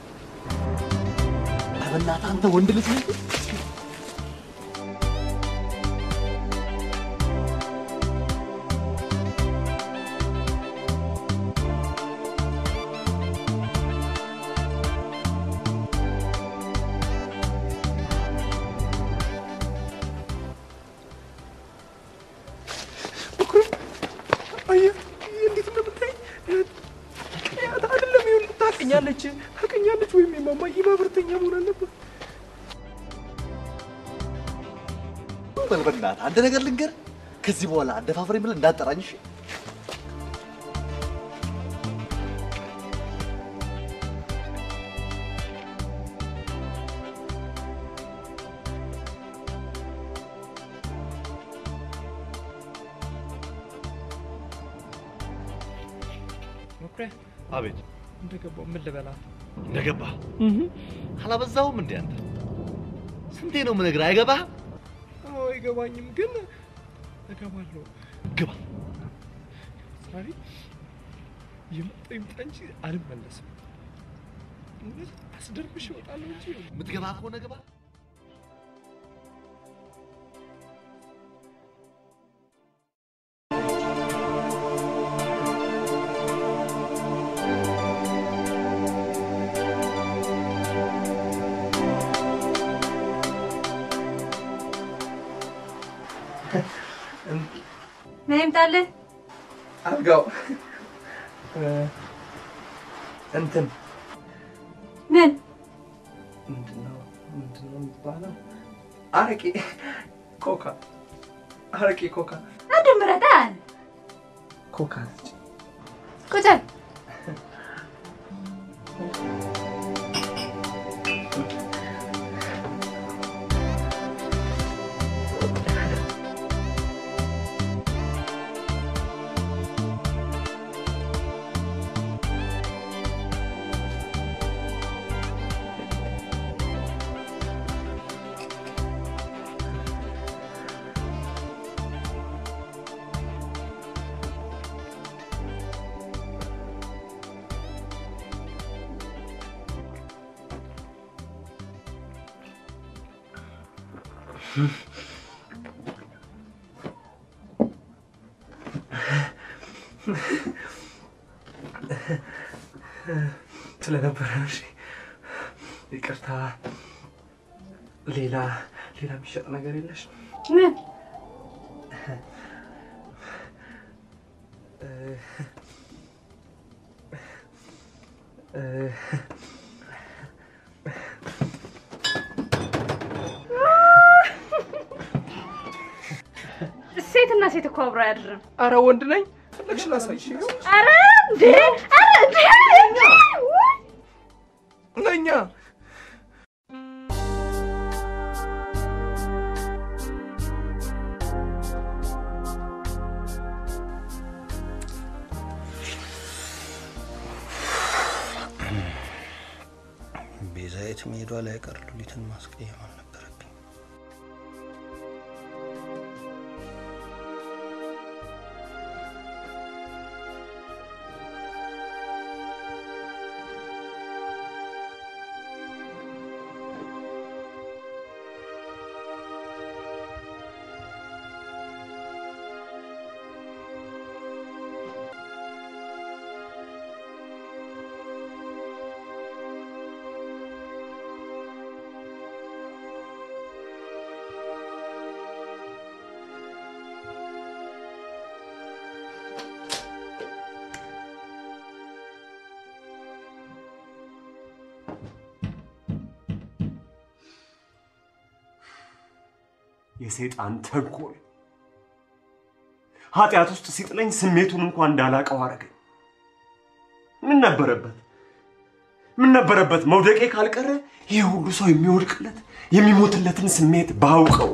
በእናትህ አንተ ወንድ ልጅ ነህ። ታውቀኛለች ወይም የማማ ይባብርተኛ መሆን አለበት። በእናትህ አንድ ነገር ልንገርህ፣ ከዚህ በኋላ አደፋፍሬ ብለህ እንዳትጠራኝ እሺ? አቤት። እንደገባው ምን ልበላት? እንደገባ አላበዛውም እንዴ አንተ? ስንቴ ነው የምነግርህ? አይገባህም? አዎ አይገባኝም፣ ግን እገባለሁ። ግባ። ሳሪ ይምጣ እንጂ አልመለስም። አስደርብሽ እወጣለሁ እንጂ የምትገባ ከሆነ ግባ። ምን ይምጣልህ? አልጋው እንትን ምን ምንድነው የሚባለው? አረቄ ኮካ አንድ ምረጣን ኮካ ቁጭል ስለነበረ እሺ ይቅርታ ሌላ የሚሸጥ ነገር የለሽ ምን ሴትና ሴት እኮ አብሮ አያድርም። አረ ወንድ ነኝ ፈለግሽ ላሳይሽ ነው። አረ እንዴ ነኛ ቤዛይት ሜዷ ላይ ቀር ሉሊትን ማስቀየም አልነበረብኝ። የሰይጣን ተንኮል ኃጢአት ውስጥ ሲጥለኝ ስሜቱን እንኳን እንዳላቀው አረገኝ። ምን ነበረበት መውደቄ ካልቀረ ይሄ ሁሉ ሰው የሚወድቅለት የሚሞትለትን ስሜት ባውቀው።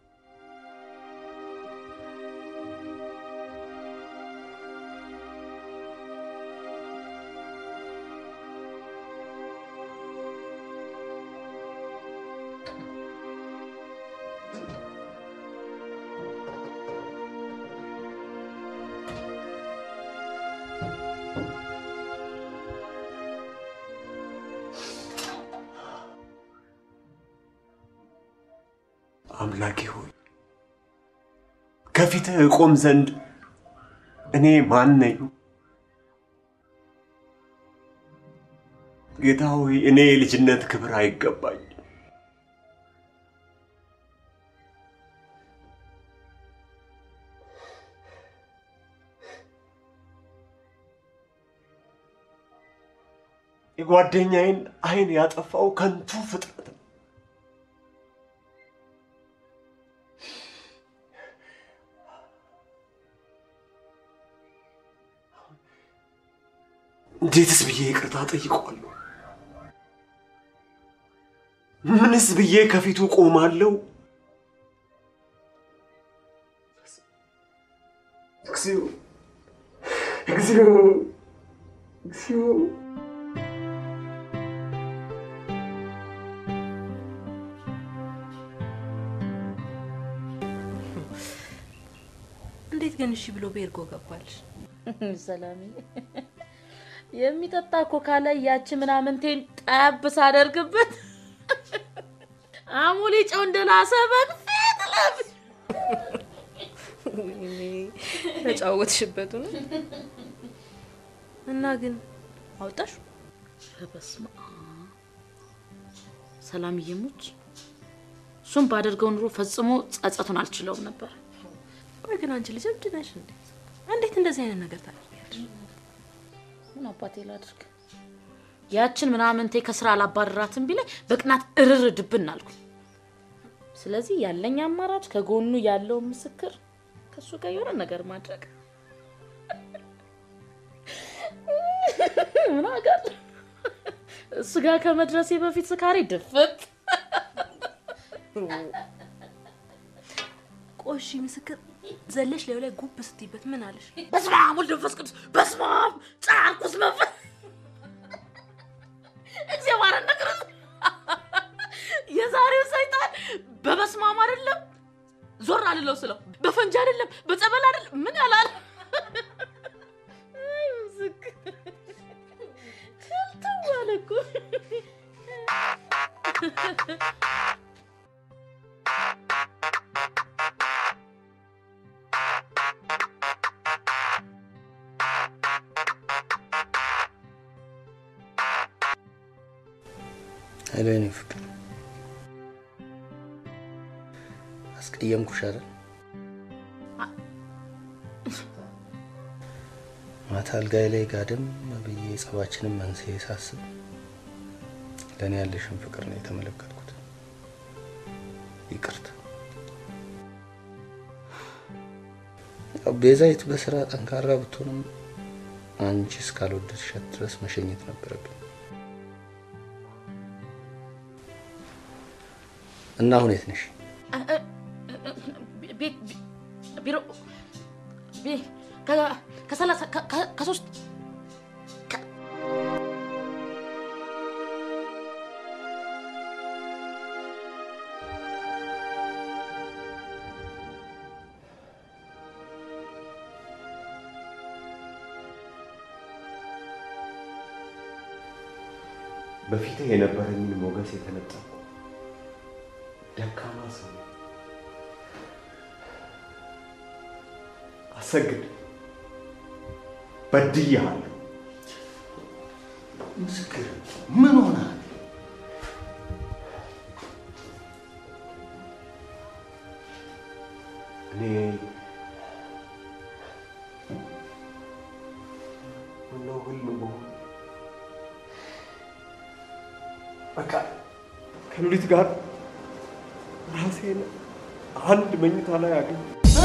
አምላኬ ሆይ ከፊትህ እቆም ዘንድ እኔ ማን ነኝ? ጌታ ሆይ እኔ ልጅነት ክብር አይገባኝ። የጓደኛዬን አይን ያጠፋው ከንቱ ፍጥረት ነው። እንዴትስ ብዬ ይቅርታ ጠይቀዋለሁ? ምንስ ብዬ ከፊቱ ቆማለሁ? እግዚኦ እንዴት ግን እሺ ብሎ ቤርጎ ገባልሽ? ሰላምዬ የሚጠጣ ኮካ ላይ ያቺ ምናምንቴን ጠብስ አደርግበት አሙሊ ጨው እንደላሰ በግፊት ለብ ወይኔ ተጫወትሽበት ነው እና ግን አውጣሽ በስማ ሰላም ይሙት ሱም ባደርገው ኑሮ ፈጽሞ ጸጸቱን አልችለውም ነበር ወይ ግን አንቺ ልጅ እብድ ነሽ እንዴ እንዴት እንደዚህ አይነት ነገር ታደርጊያለሽ ምን አባቴ ላድርግ ያችን ምናምንቴ ከስራ አላባረራትም ቢለ በቅናት እርር ድብን አልኩ ስለዚህ ያለኝ አማራጭ ከጎኑ ያለው ምስክር ከሱ ጋር የሆነ ነገር ማድረግ ምን አጋል እሱ ጋር ከመድረሴ በፊት ስካሪ ድፍት ቆሺ ምስክር ዘለሽ ላይ ጉብ ስትይበት ምን አለሽ በስማም ወልደ መንፈስ ቅዱስ በስማም ጻርኩስ መንፈስ እግዚአብሔር ነገር የዛሬው ሰይጣን በበስማም አይደለም ዞር አልለው ስለው በፈንጃ አይደለም በጸበል አይደለም ምን ያላል አይ ምስክር ተልተዋለኩ አይለኔ ፍቅር አስቀየምኩሽ አይደል ማታ አልጋዬ ላይ ጋደም ብዬ ጸባችንን መንስኤ ሳስብ ለኔ ያለሽን ፍቅር ነው የተመለከትኩት ይቅርታ ቤዛይት በስራ ጠንካራ ብትሆንም አንቺ እስካልወደድሻት ድረስ መሸኘት ነበረብኝ እና አሁን የት ነሽ ቢሮ ከሰላሳ ከሶስት በፊት የነበረኝን ሞገስ የተነጠቁ ደካማ ሰው አሰግድ በድያለሁ ምስክር ምን ሆነ እኔ ምነው ህልም በሆነ በቃ ከሉሊት ጋር ራሴን አንድ መኝታ ላይ አገኘ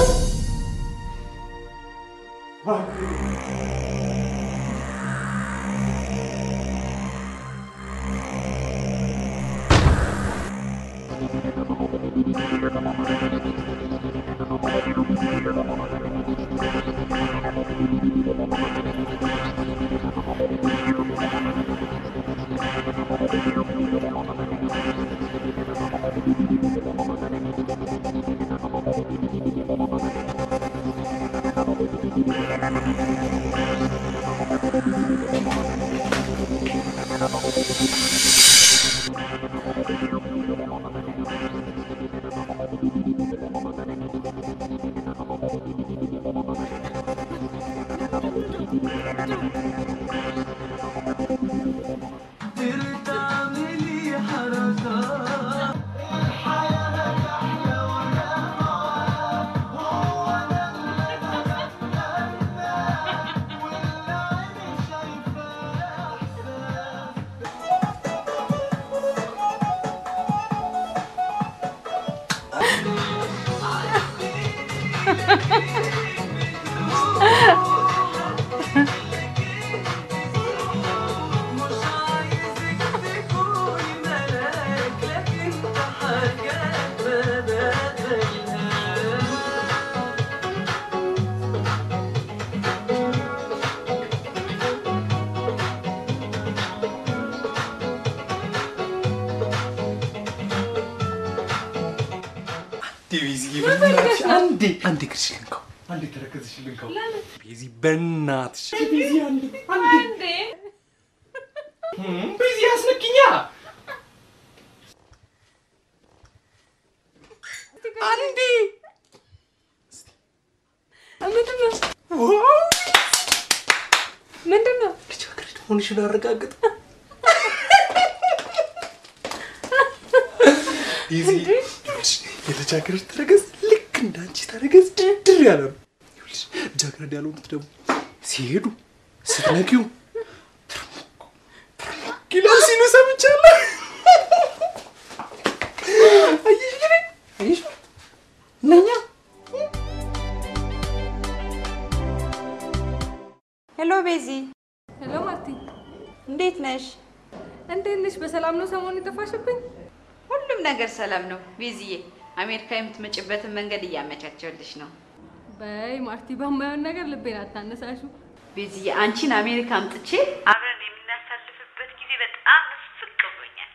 አንዴ ክሽልንከው አንዴ ተረከዝሽልንከው ቤዚ በእናትሽ ቤዚ አንዴ አንዴ ምንድነው? ልጃገረድ ሆንሽን አረጋግጥ። ይዚ የልጃገረድ ተረገዝ ልክ እንዳንቺ ተረገዝ ድር ያለ ነው። ልጃገረድ ያልሆኑት ደግሞ ሲሄዱ ስትነኪው ኪሎ ሲሉ ሰምቻለሁ። አይሽ ነኛ ሄሎ ቤዚ። ሄሎ ማርቲ፣ እንዴት ነሽ? እንዴት ነሽ? በሰላም ነው? ሰሞኑን የጠፋሽብኝ? ሁሉም ነገር ሰላም ነው ቤዚዬ። አሜሪካ የምትመጭበትን መንገድ እያመቻቸልሽ ነው። በይ ማርቲ፣ በማየውን ነገር ልቤን አታነሳሹ። ቤዚዬ አንቺን አሜሪካ አምጥቼ አብረን የምናሳልፍበት ጊዜ በጣም ፍቅ ብሎኛል።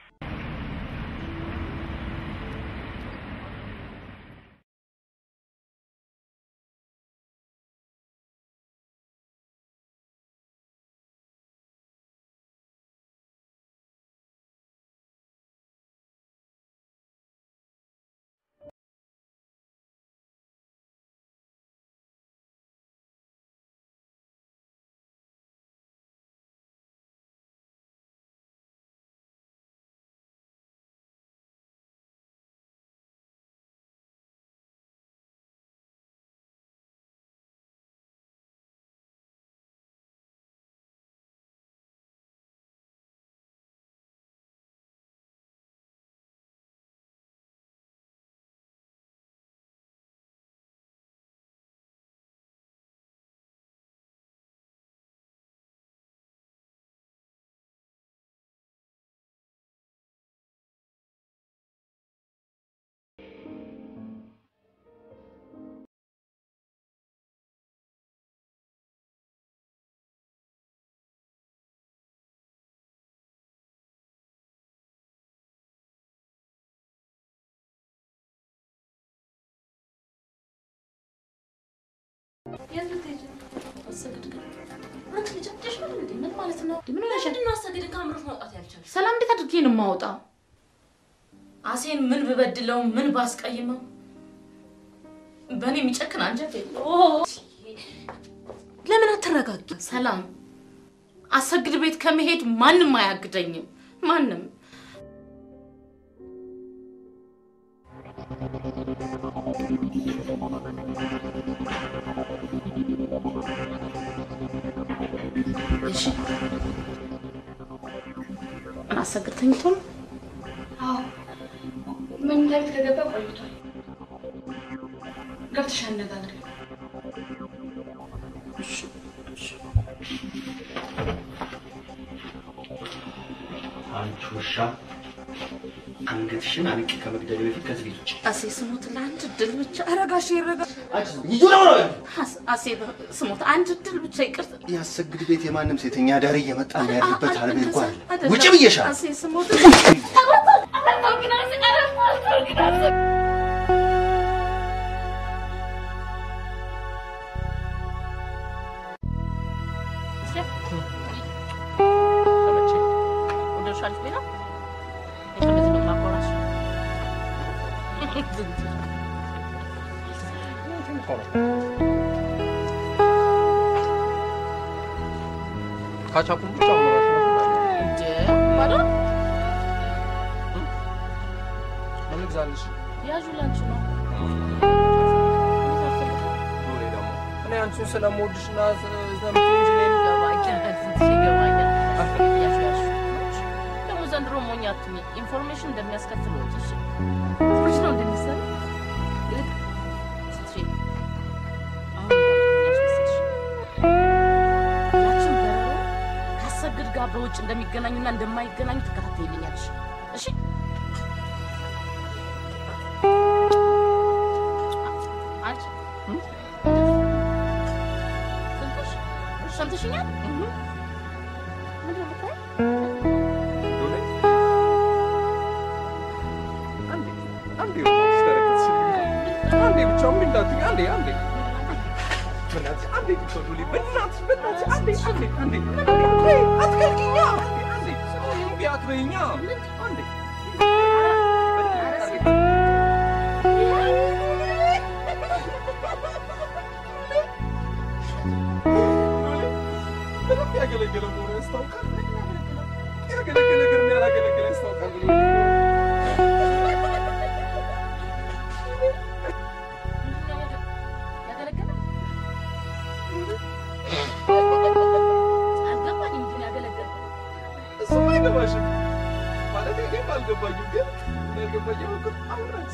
ሰላም እንዴት አድርጌ ነው የማወጣው? አሴን ምን በበድለው ምን ባስቀይመው በኔ የሚጨክን አንጀት የለው። ለምን አትረጋጊ? ሰላም አሰግድ ቤት ከመሄድ ማንንም አያግደኝም። ማንንም እሺ አሰግድ ተኝቶ ነው? አዎ ምን ላይ ተገባ ቆይቷል። ገብተሽ አነጋግሪ። አንቺ ውሻ አንገትሽን አንቂ ከመግደል በፊት ከዚህ ቤት ውጪ። አሴ ስሞት ለአንድ ድል ብቻ አረጋሽ ይረጋ። አሴ ስሞት አንድ ድል ብቻ ይቅርታ። ያሰግድ ቤት የማንም ሴተኛ ዳሪ እየመጣ የሚያድርበት አልቤት ጓል ውጪ ብዬሻል። አሴ ስሞት ካቻፑን ብቻ ወራሽ ነው እንዴ? ማለት ምን ልግዛልሽ? ያጁላንች ነው። እኔ አንቺን ስለምወድሽና ስለምትወጂኝ ነው ይገባኛል። ደግሞ ዘንድሮ ሞኛት ኢንፎርሜሽን እንደሚያስከፍል ወጭ እሺ ፍሪጅ ነው እንደሚሰራ በውጭ እንደሚገናኙና እንደማይገናኙ ተከታተይልኛለሽ እሺ? አንቺ ሰምተሽኛል? ምንድን ነው የምታይ? አንዴ ብቻ ምን እንዳትዪ አንዴ በእናትሽ አንዴ ብትወዱልኝ በእናትሽ አንዴ አትከልኪኛ አንዴ ሰውን እምቢ አትበይኛ አንዴ አልገባኝም ግን አልገባኝም ግን አውራስ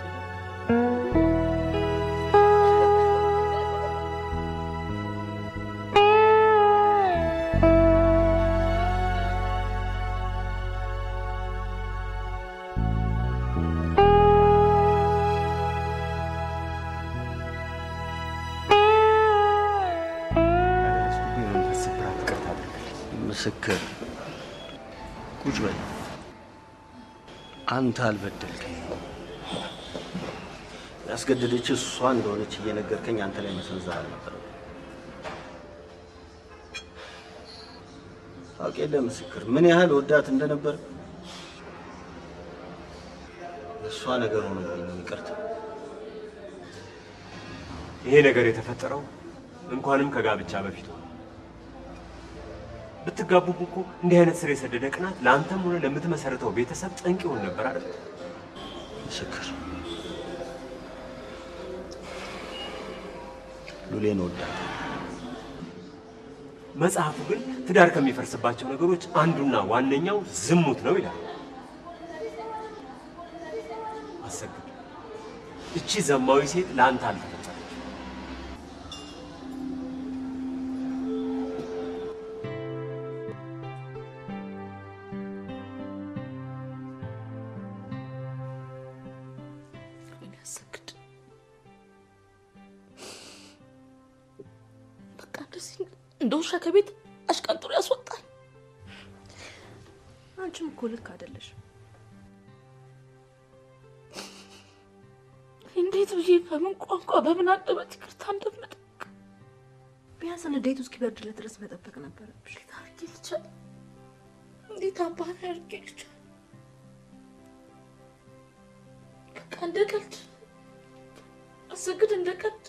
ምስክር ቁጭ በል አንተ አልበደልከኝ ያስገደደች እሷ እንደሆነች እየነገርከኝ አንተ ላይ መሰንዘር አልነበረም ታውቂያለህ ምስክር ምን ያህል ወዳት እንደነበር እሷ ነገር ሆኖብኝ ይቅርታ ይሄ ነገር የተፈጠረው እንኳንም ከጋብቻ በፊት ብትጋቡ እኮ እንዲህ አይነት ስር የሰደደ ቅናት ለአንተም ሆነ ለምትመሰረተው ቤተሰብ ጠንቅ ይሆን ነበር አይደል? ምስክር ሉሌን ወዳት መጽሐፉ ግን ትዳር ከሚፈርስባቸው ነገሮች አንዱና ዋነኛው ዝሙት ነው ይላል። አሰግድ እቺ ዘማዊ ሴት ለአንተ አልተፈጠረች። እንደውሻ ከቤት አሽቀንጥሮ ያስወጣኝ አንቺም እኮ ልክ አይደለሽ እንዴት ብዬ በምን ቋንቋ በምን አንደበት ይቅርታ እንደምጠይቅ ቢያንስ ንዴቱ እስኪበርድለት ድረስ መጠበቅ ነበረብሽ ታርጌ ልቻል እንዴት አባና ያርጌ ልቻል በቃ እንደ ቀልድ አሰግድ እንደ ቀልድ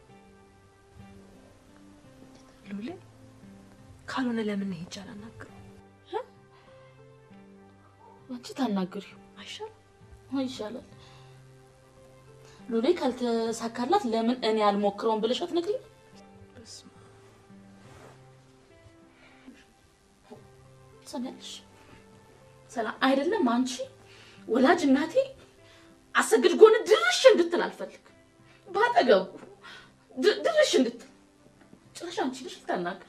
ሉሌ ካልሆነ ለምን ሄጃል አናግረው አንቺ ታናግሪው አይሻላል ሉሌ ካልተሳካላት ለምን እኔ አልሞክረውም ብለሽ አትነግሪኝ ሰማሽ ሰላም አይደለም አንቺ ወላጅ እናቴ አሰግድ ጎን ድርሽ እንድትል አልፈልግ ባጠገቡ ድርሽ እንድትል ጭራሽ አንቺ ልጅ ታናግር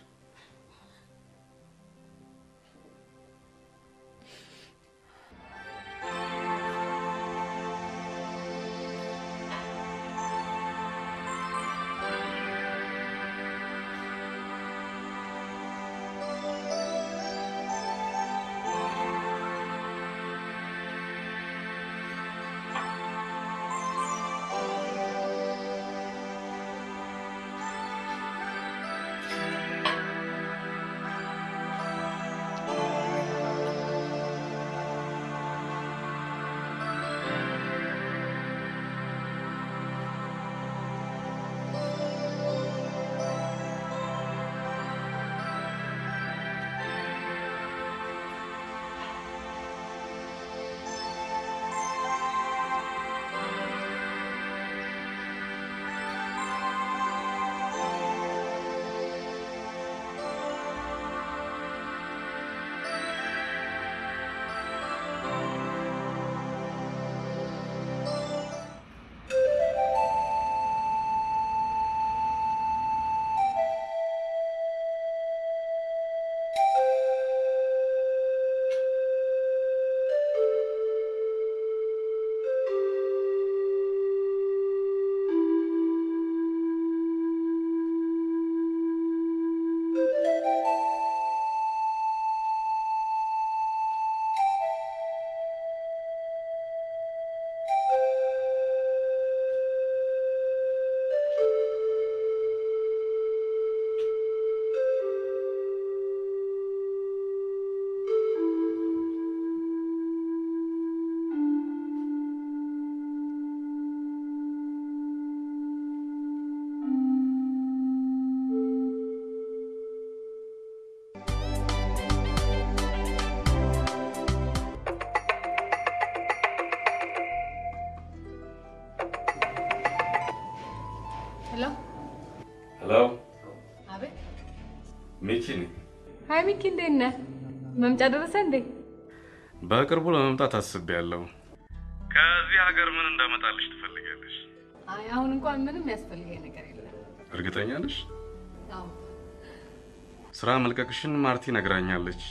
ሚኪ ነኝ። ሃይ ሚኪ እንዴት ነህ? መምጫ ደረሰ እንዴ? በቅርቡ ለመምጣት አስቤያለሁ። ከዚህ ሀገር ምን እንዳመጣልሽ ትፈልጊያለሽ? አይ አሁን እንኳን ምንም ያስፈልገኝ ነገር የለም። እርግጠኛ ነሽ? አዎ። ስራ መልቀቅሽን ማርቲ ነግራኛለች።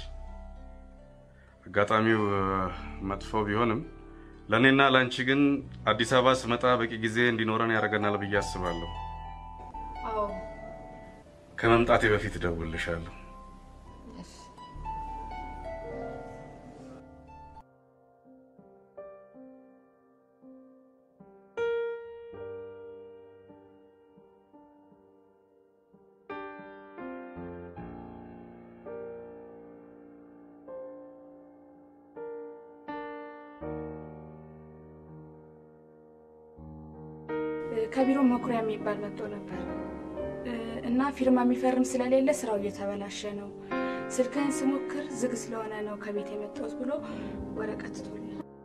አጋጣሚው መጥፎ ቢሆንም ለኔና ላንቺ ግን አዲስ አበባ ስመጣ በቂ ጊዜ እንዲኖረን ያደርገናል ብዬ አስባለሁ። አዎ። ከመምጣቴ በፊት እደውልልሻለሁ። ከቢሮ መኩሪያ የሚባል መጥቶ ነበር እና ፊርማ የሚፈርም ስለሌለ ስራው እየተበላሸ ነው። ስልክህን ስሞክር ዝግ ስለሆነ ነው ከቤት የመጣሁት ብሎ ወረቀት ትቶልኝ።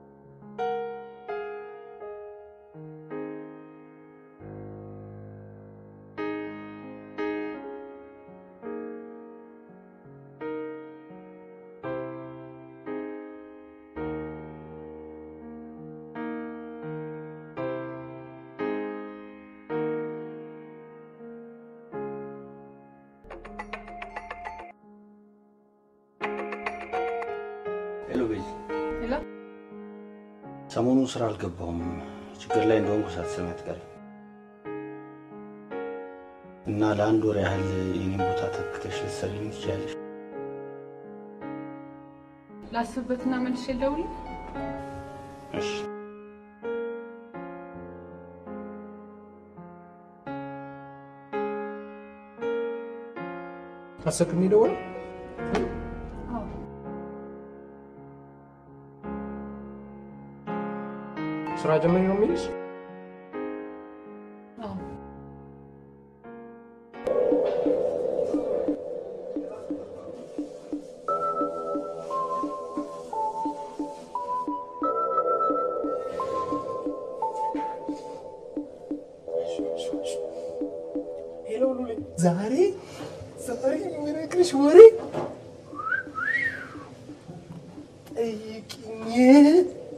ሄሎ ሰሞኑን ስራ አልገባሁም። ችግር ላይ እንደሆንኩ ሳትሰሚ አትቀርም እና ለአንድ ወር ያህል የኔን ቦታ ተክተሽ ልትሰሪልኝ ትችያለሽ? ላስብበትና መልሼ ልደውል። እሺ ታሰክኝ ደውል። ስራ ጀመሪ ነው የሚልሽ? አዎ። ሄሎ ሉሊ፣ ዛሬ የምነግርሽ ወሬ ጠይቂኝ።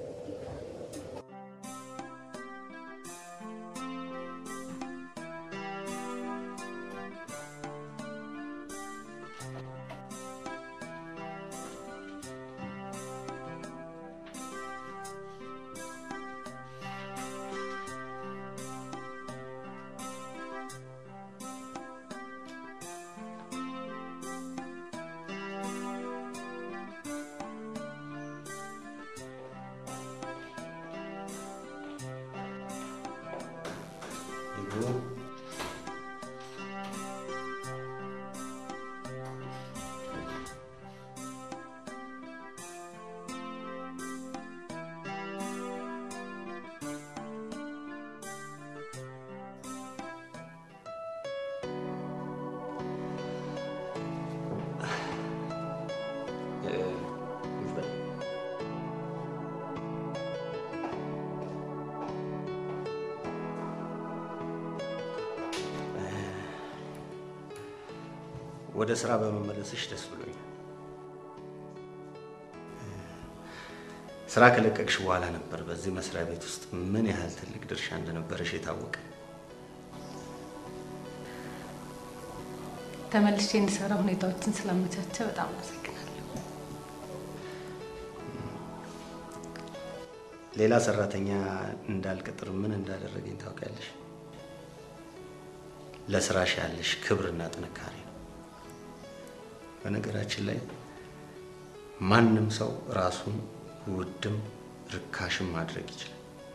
ወደ ስራ በመመለስሽ ደስ ብሎኛል። ስራ ከለቀቅሽ በኋላ ነበር በዚህ መስሪያ ቤት ውስጥ ምን ያህል ትልቅ ድርሻ እንደነበረሽ የታወቀ። ተመልሼ እንድሰራ ሁኔታዎችን ስላመቻቸ በጣም አመሰግናለሁ። ሌላ ሰራተኛ እንዳልቀጥር ምን እንዳደረገኝ ታውቂያለሽ? ለስራሽ ያለሽ ክብርና ጥንካሬ ነው። በነገራችን ላይ ማንም ሰው ራሱን ውድም ርካሽም ማድረግ ይችላል።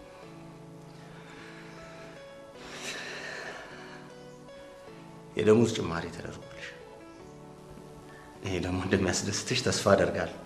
የደሞዝ ጭማሪ ተደርጎልሽ ይሄ ደግሞ እንደሚያስደስትሽ ተስፋ አደርጋለሁ።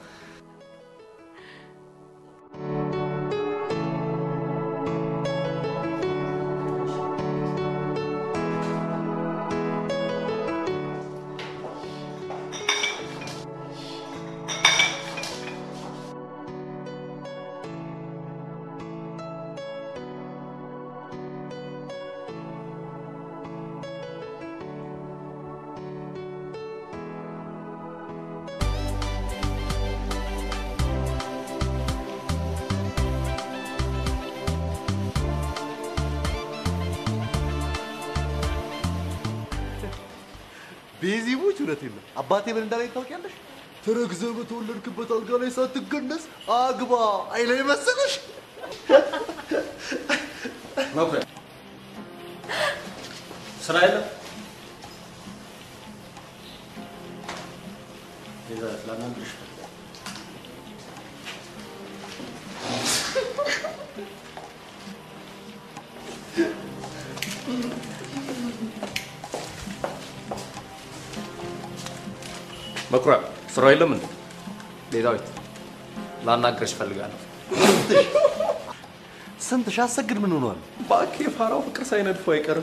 ቤዚ ሙች እውነቴን ነው። አባቴ ምን እንዳለኝ ታውቂያለሽ? ተረግዘህ በተወለድክበት አልጋ ላይ ሳትገነስ አግባ አይለኝ መሰለሽ? መኩሪያ ስራ የለም? ቤዛ ስላናግርሽ መኩሪያ ስራ የለም እንዴ? ዳዊት ላናግርሽ እፈልጋለሁ። ስንትሽ አሰግድ ምን ሆኗል? እባክህ የፋራው ፍቅር ሳይነድፉ አይቀርም።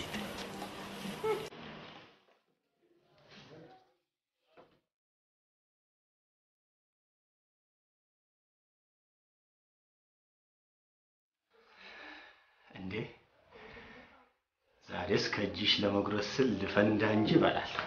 እንዴ ዛሬስ ከእጅሽ ለመጉረስ ስል ልፈንዳ እንጂ እበላለሁ።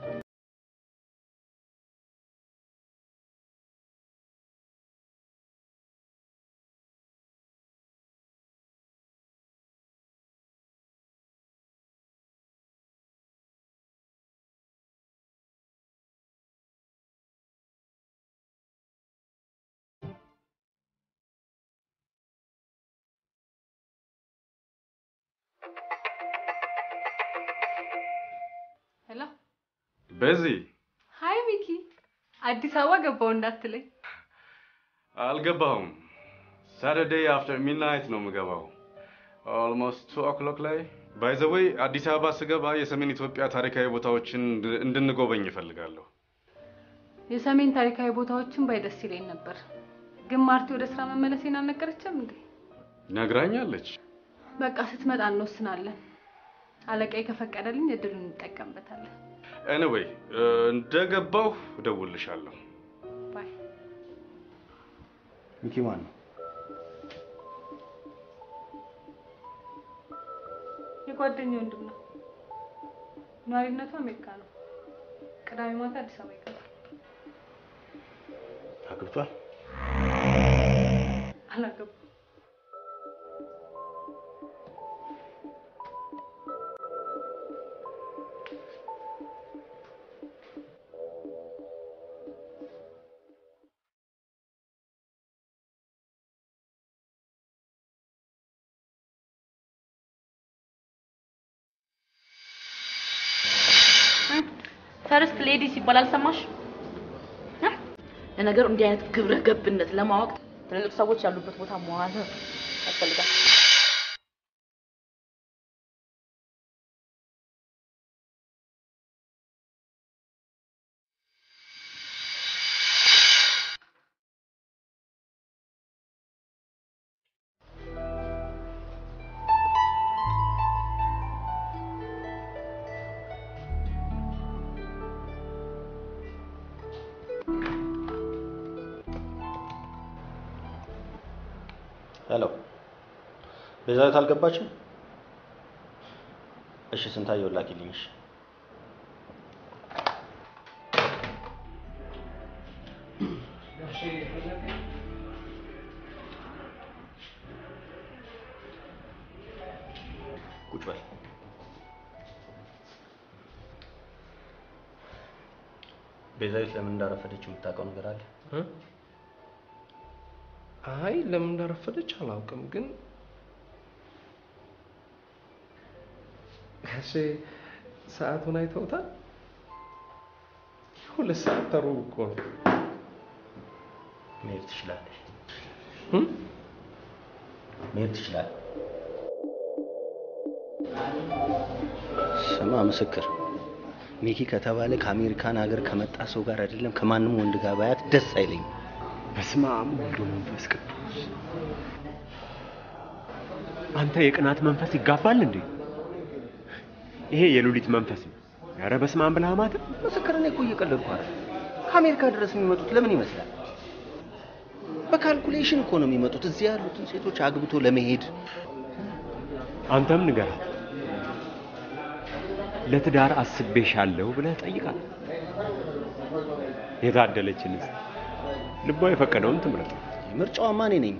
ሄሎ በዚ ሃይ ሚኪ አዲስ አበባ ገባው እንዳትለኝ። አልገባሁም። ሳተርዴይ አፍተር ሚድናይት ነው የምገባው። ኦልሞስት 2 o'clock ላይ ባይ ዘ ዌይ አዲስ አበባ ስገባ የሰሜን ኢትዮጵያ ታሪካዊ ቦታዎችን እንድንጎበኝ እፈልጋለሁ። የሰሜን ታሪካዊ ቦታዎችን ባይደስ ይለኝ ነበር፣ ግን ማርቲ ወደ ስራ መመለሴን አልነገረችም እንዴ? ነግራኛለች። በቃ ስትመጣ እንወስናለን። አለቃዬ ከፈቀደልኝ እድሉን እንጠቀምበታለን። ኤኒዌይ እንደገባሁ እደውልልሻለሁ። ባይ። ሚኪ ማን ነው? የጓደኛዬ ወንድም ነው። ነዋሪነቱ አሜሪካ ነው። ቅዳሜ ማታ አዲስ አበባ ይገባል። አግብቷል? አላገባም። ፈርስት ሌዲ ሲባል አልሰማሽ? ለነገሩ እንዲህ አይነት ግብረ ገብነት ለማወቅ ትልልቅ ሰዎች ያሉበት ቦታ መዋል ያስፈልጋል። ሄሎ ቤዛዊት አልገባችም? እሺ ስንታየው ላኪልኝ። እሺ ቁጭ በል። ቤዛዊት ለምን እንዳረፈደች የምታውቀው ነገር አለ? አይ ለምን እንዳረፈደች አላውቅም፣ ግን እሺ ሰዓቱን አይተውታል? 2 ሰዓት ተሩብ እኮ ነው። መሄድ ትችላለሽ። መሄድ ትችላለሽ። ስማ ምስክር፣ ሚኪ ከተባለ ከአሜሪካን ሀገር ከመጣ ሰው ጋር አይደለም ከማንም ወንድ ጋር ባያት ደስ አይለኝም። በስመ አብ ወወልድ ወመንፈስ ቅዱስ። አንተ የቅናት መንፈስ ይጋባል እንዴ? ይሄ የሉሊት መንፈስ ነው። ኧረ በስመ አብ ብለህ አማት። ምስክር እኔ እኮ እየቀለድኩ አይደል። ከአሜሪካ ድረስ የሚመጡት ለምን ይመስላል? በካልኩሌሽን እኮ ነው የሚመጡት። እዚህ ያሉትን ሴቶች አግብቶ ለመሄድ። አንተም ንገራት፣ ለትዳር አስቤሻለሁ ብለህ ጠይቃት። የታደለችንስ ልቧ የፈቀደውን ትምረጥ። ምርጫዋማ እኔ ነኝ።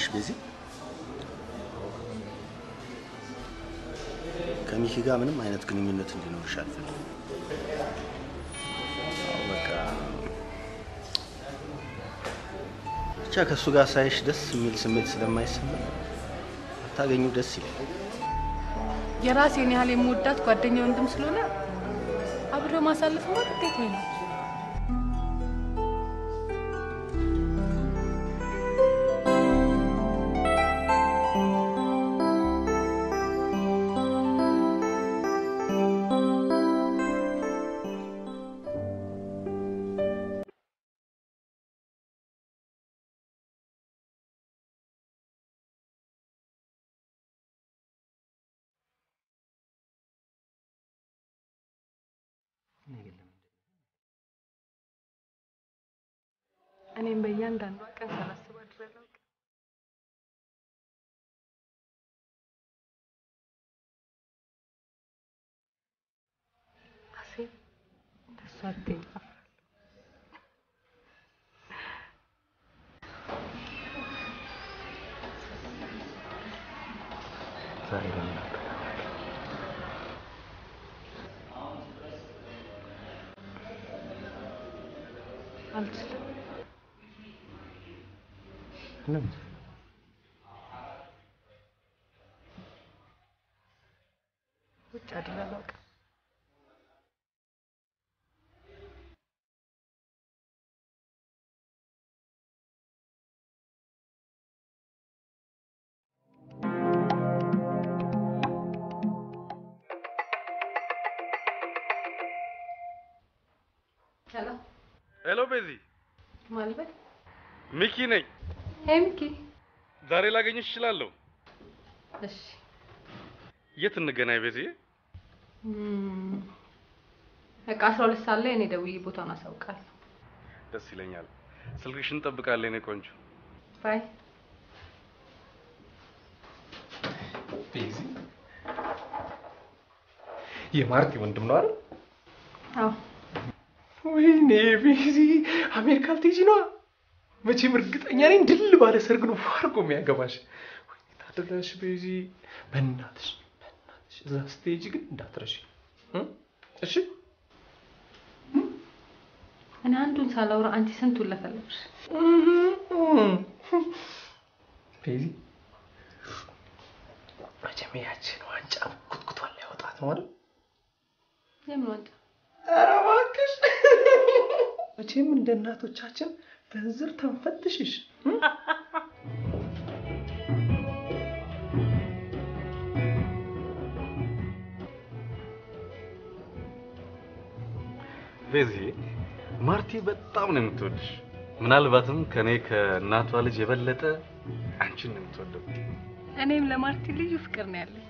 በዚህ ከሚኪ ጋር ምንም አይነት ግንኙነት እንዲኖርሽ አልፈልግም። በቃ ብቻ ከሱ ጋር ሳይሽ ደስ የሚል ስሜት ስለማይሰማኝ አታገኙ ደስ ይላል። የራሴን ያህል የምወዳት ጓደኛ ወንድም ስለሆነ አብሮ ማሳለፍ ማለት ግዴታ ነው። እኔም በእያንዳንዷ ቀን ሳላስብ አድራለሁ። አሴብ እንደሱ አትይኝ። ዛሬ ለምን አልችልም። ለምን? ውጭ አድራለሁ። ሄሎ ቤዚ። ማልበት ሚኪ ነኝ። ሚኪ ዛሬ ላገኝሽ እችላለሁ? እሺ። የት እንገናኝ ቤዚ? በቃ 12 ሰዓት ላይ እኔ ደውዬ ቦታውን አሳውቃለሁ። ደስ ይለኛል። ስልክሽን እንጠብቃለን የኔ ቆንጆ። ባይ። ቤዚ የማርቲ ወንድም ነው አይደል? አዎ። ወይኔ ቤዚ አሜሪካ ልትሄጂ ነው? መቼም እርግጠኛ ነኝ ድል ባለ ሰርግ ነው አድርጎ የሚያገባሽ። ወይኔ ታደለሽ ቤዚ። በእናትሽ እዛ ስትሄጂ ግን እንዳትረሺ እሺ? እኔ አንዱን ሳላወራ አንቺ ስንቱን ለፈለግሽ? ቤዚ መቼም ያችን ዋንጫ ኩትኩቷን ሊያወጣት ነው አይደል? የምን ዋንጫ? ኧረ እባክሽ መቼም እንደ እናቶቻችን በንዝር ተንፈትሽሽ። ቤዚ ማርቲ በጣም ነው የምትወድሽ። ምናልባትም ከኔ ከእናቷ ልጅ የበለጠ አንቺን ነው የምትወደው። እኔም ለማርቲ ልዩ ፍቅር ነው ያለኝ።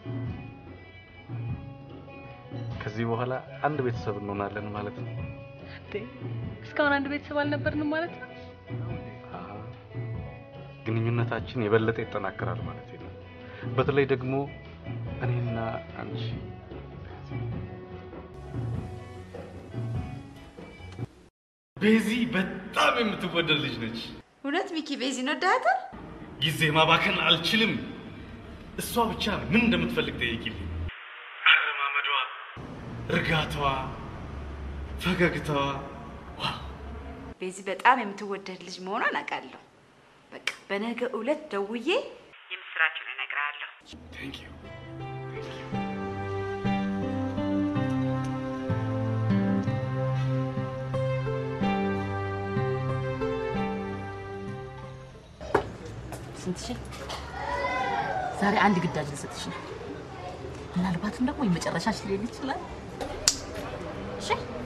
ከዚህ በኋላ አንድ ቤተሰብ እንሆናለን ማለት ነው። እስካሁን አንድ ቤተሰብ አልነበርንም ማለት ነው? ግንኙነታችን የበለጠ ይጠናከራል ማለት ነው። በተለይ ደግሞ እኔና አንቺ። ቤዚ በጣም የምትወደድ ልጅ ነች። እውነት ሚኪ ቤዚን ወዳታል? ጊዜ ማባከን አልችልም። እሷ ብቻ ምን እንደምትፈልግ ጠይቂልኝ። አረማመዷ፣ እርጋታዋ፣ ፈገግታዋ። ቤዚ በጣም የምትወደድ ልጅ መሆኗን አውቃለሁ። በቃ በነገ ዕለት ደውዬ የምስራችን እነግራለሁ። Thank you. ስንትሽ ዛሬ አንድ ግዳጅ ልሰጥሽ ነው። ምናልባትም ደግሞ የመጨረሻሽ ሊሆን ይችላል። እሺ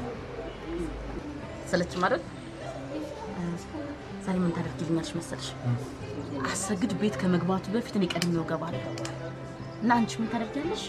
ሰለች ማለት ዛሬ ምን ታደርጊልኛለሽ መሰለሽ? አሰግድ ቤት ከመግባቱ በፊት እኔ ቀድሜው እገባለሁ እና አንቺ ምን ታደርጊያለሽ?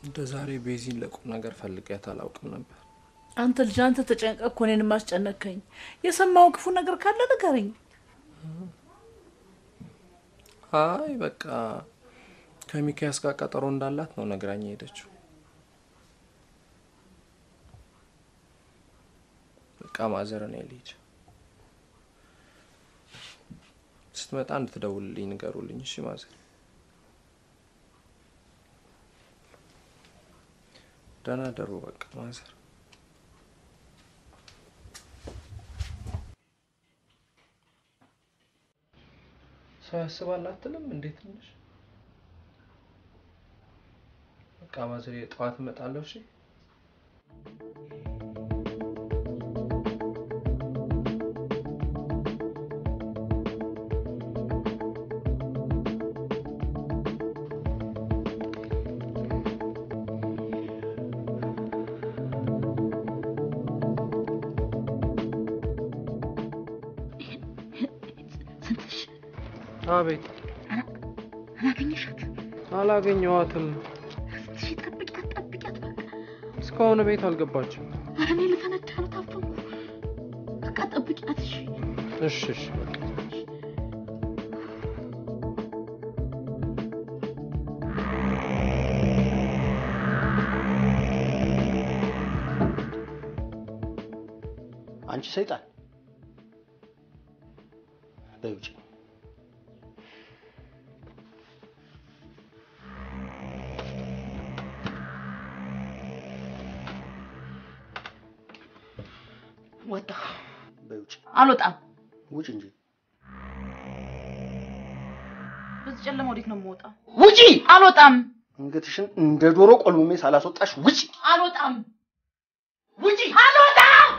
እንደ ዛሬ ቤዚን ለቁም ነገር ፈልጌያት አላውቅም ነበር። አንተ ልጅ አንተ ተጨንቀህ እኮ እኔን ማስጨነቀኝ። የሰማው ክፉ ነገር ካለ ንገረኝ። አይ በቃ ከሚካኤል ጋር ቀጠሮ እንዳላት ነው ነግራኝ ሄደችው። በቃ ማዘር ነው ልጅ ስትመጣ እንድትደውልልኝ ንገሩልኝ። እሺ ማዘር ደህና ደሩ። በቃ ማዘር ሰው ያስባል አትልም እንዴት ነሽ? በቃ ማዘር ጠዋት እመጣለሁ። እሺ አቤት አላገኘኋትም። ጠብቂያት በቃ እስካሁን ቤት አልገባችም። እኔ ልፈነዳ ነው ታፈንኩ። በቃ ጠብቂያት። እሺ በቃ አንቺ ሰይጣን በውጭ ወጣ በውጭ አልወጣም። ውጭ እንጂ በዚህ ጨለማ ወዴት ነው የምወጣው? ውጪ! አልወጣም። እንግዲህሽን እንደ ዶሮ ቆልምሜ ሳላስወጣሽ ውጪ! አልወጣም። ውጪ! አልወጣም።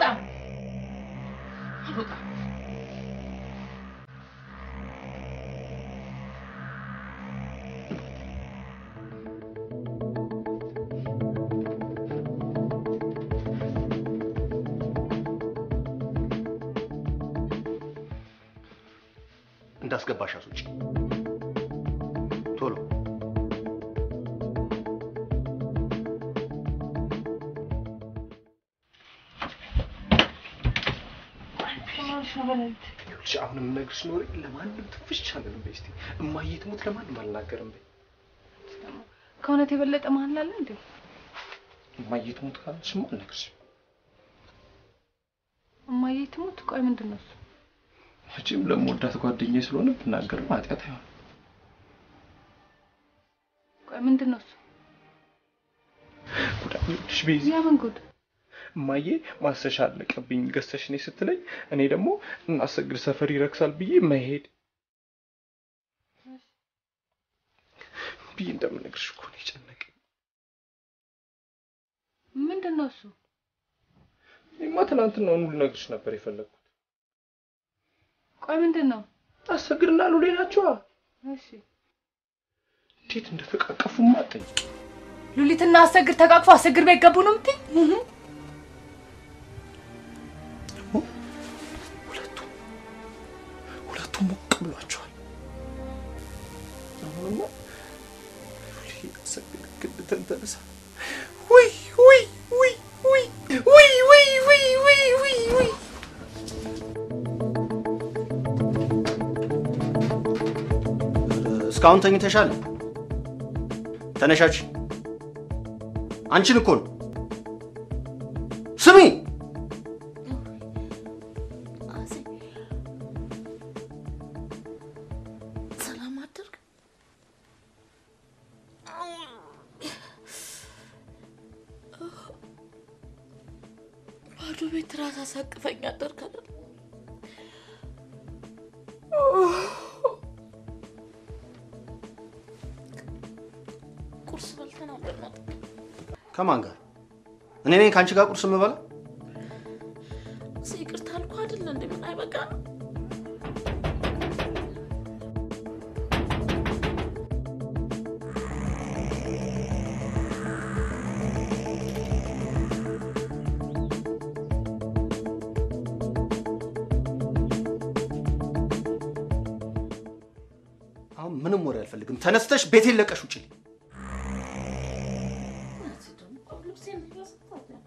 እንዳስገባሽ አስወጪ ቶሎ። አሁንም ነግርሽ ኖር ለማንም ትፍሽ ቻለን በስቲ እማዬ ትሞት ለማንም አልናገርም በይ። ከእውነት የበለጠ መሀል አለ እንዴ? እማዬ ትሞት ካልሽማ አልነግርሽም። እማዬ ትሞት? ቆይ ምንድን ነው እሱ? መቼም ለምወዳት ጓደኛዬ ስለሆነ ብናገር ማጥያት አይሆን። ቆይ ምንድን ነው እሱ? ጉዳይሽ ቤዚ ያምን ጉድ እማዬ ማሰሻ አለቀብኝ ገዝተሽ ነይ ስትለኝ እኔ ደግሞ እናሰግድ ሰፈር ይረክሳል ብዬ መሄድ ብዬ እንደምነግርሽ እኮ ነው የጨነቀኝ። ምንድን ነው እሱ? እኔማ ትናንትናውኑ ልነግርሽ ነበር የፈለግኩት። ቆይ ምንድን ነው? አሰግድና ሉሌ ናቸዋ። እሺ እንዴት እንደተቃቀፉማ አትጠይቂ። ሉሊትና አሰግድ ተቃቅፎ አሰግድ ቤት ገቡ ነው የምትይ? ሁለቱም ሞቅ ብሏቸዋል። አሁንማ ሉሌ አሰግድ ግድተን ተነሳ። ውይ እስካሁን ተኝተሻል? ተነሻች። አንቺን እኮ ነው። ስሚ ሰላም አድርግ። ባዶ ቤት ራስ አሳቅፈኝ አደርክ አይደል? ቁርስ በልተን አብረን ነው። ከማን ጋር? እኔ ነኝ ካንቺ ጋር ቁርስ የምበላ? ይቅርታ አልኩህ አይደል እንዴ? ምን አይበቃ ነው? አሁን ምንም ወሬ አልፈልግም። ተነስተሽ ቤቴን ለቀሽ ውጪ። sempre ascolta.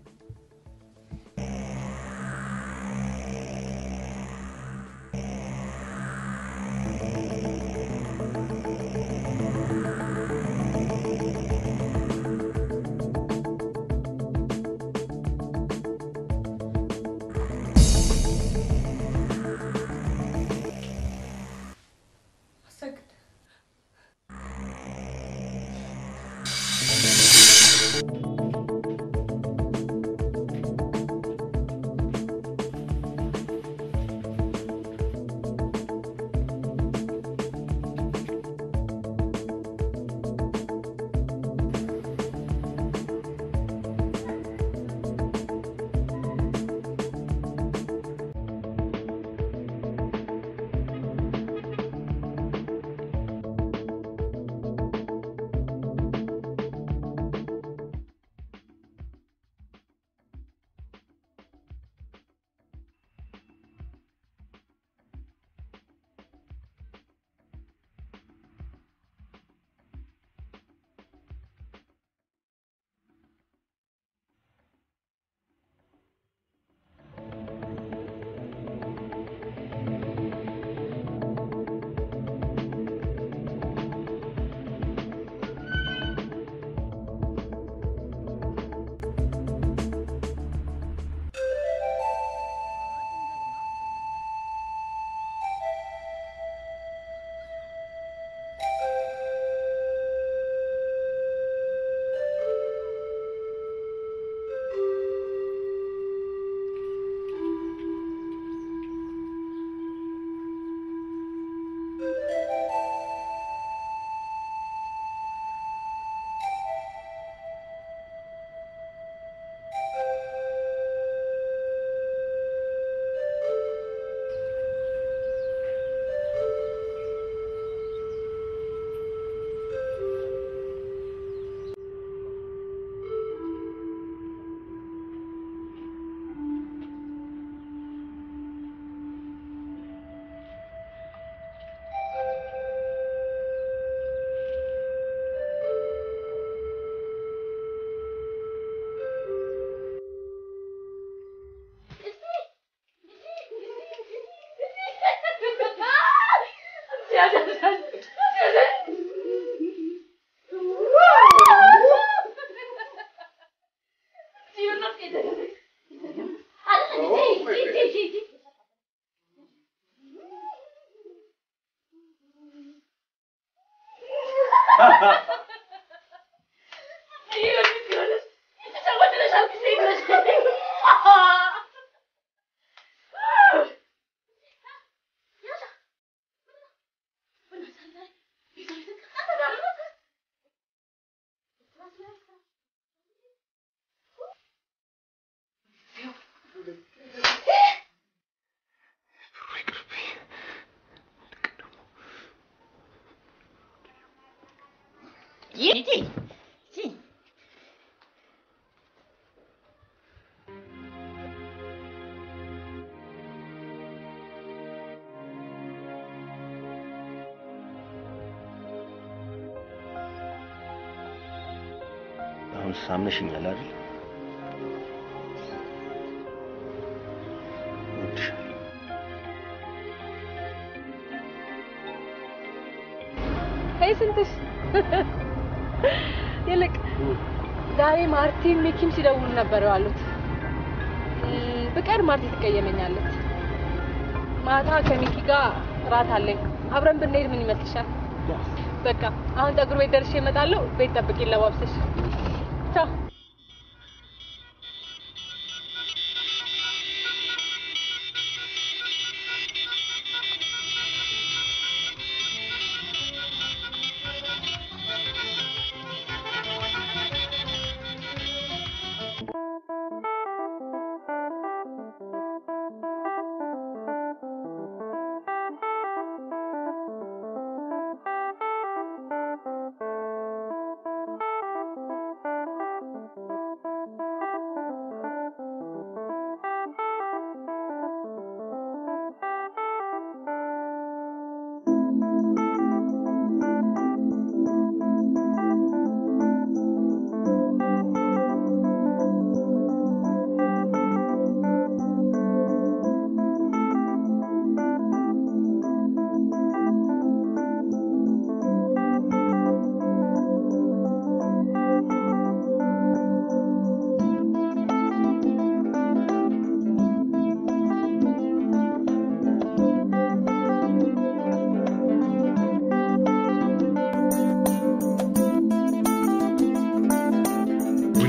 አሁን ሳምነሽኛል አይደል? ሄይ ስንትሽ ይልቅ ዛሬ ማርቲን ሚኪም ሲደውሉ ነበር ያሉት። በቀር ማርቲ ትቀየመኛለች። ማታ ከሚኪ ጋር ራት አለኝ። አብረን ብንሄድ ምን ይመስልሻል? በቃ አሁን ጠጉር ቤት ደርሼ እመጣለሁ። ቤት ጠብቂኝ ለባብሰሽ። ቻው።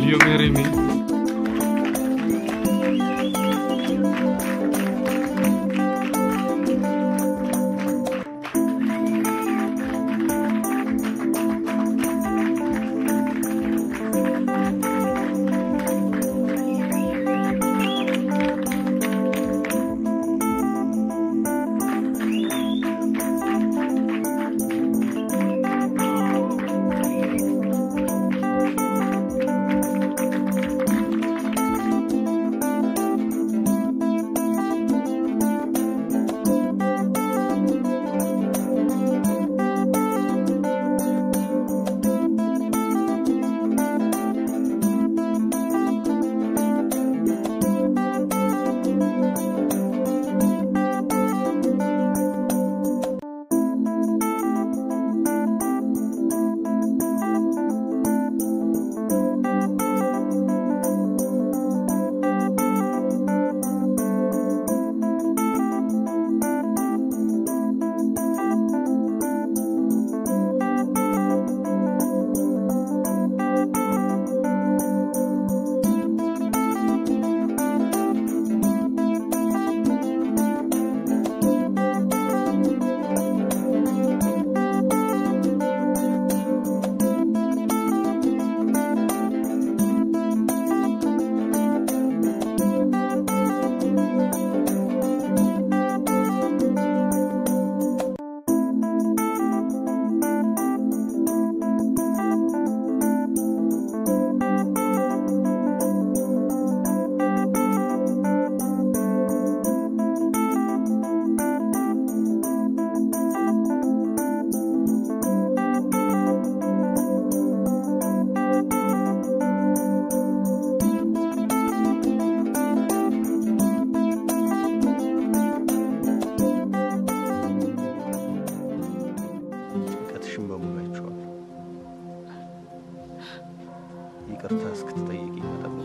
Will you marry me? ይቅርታ እስክትጠይቂኝ መጠበቅ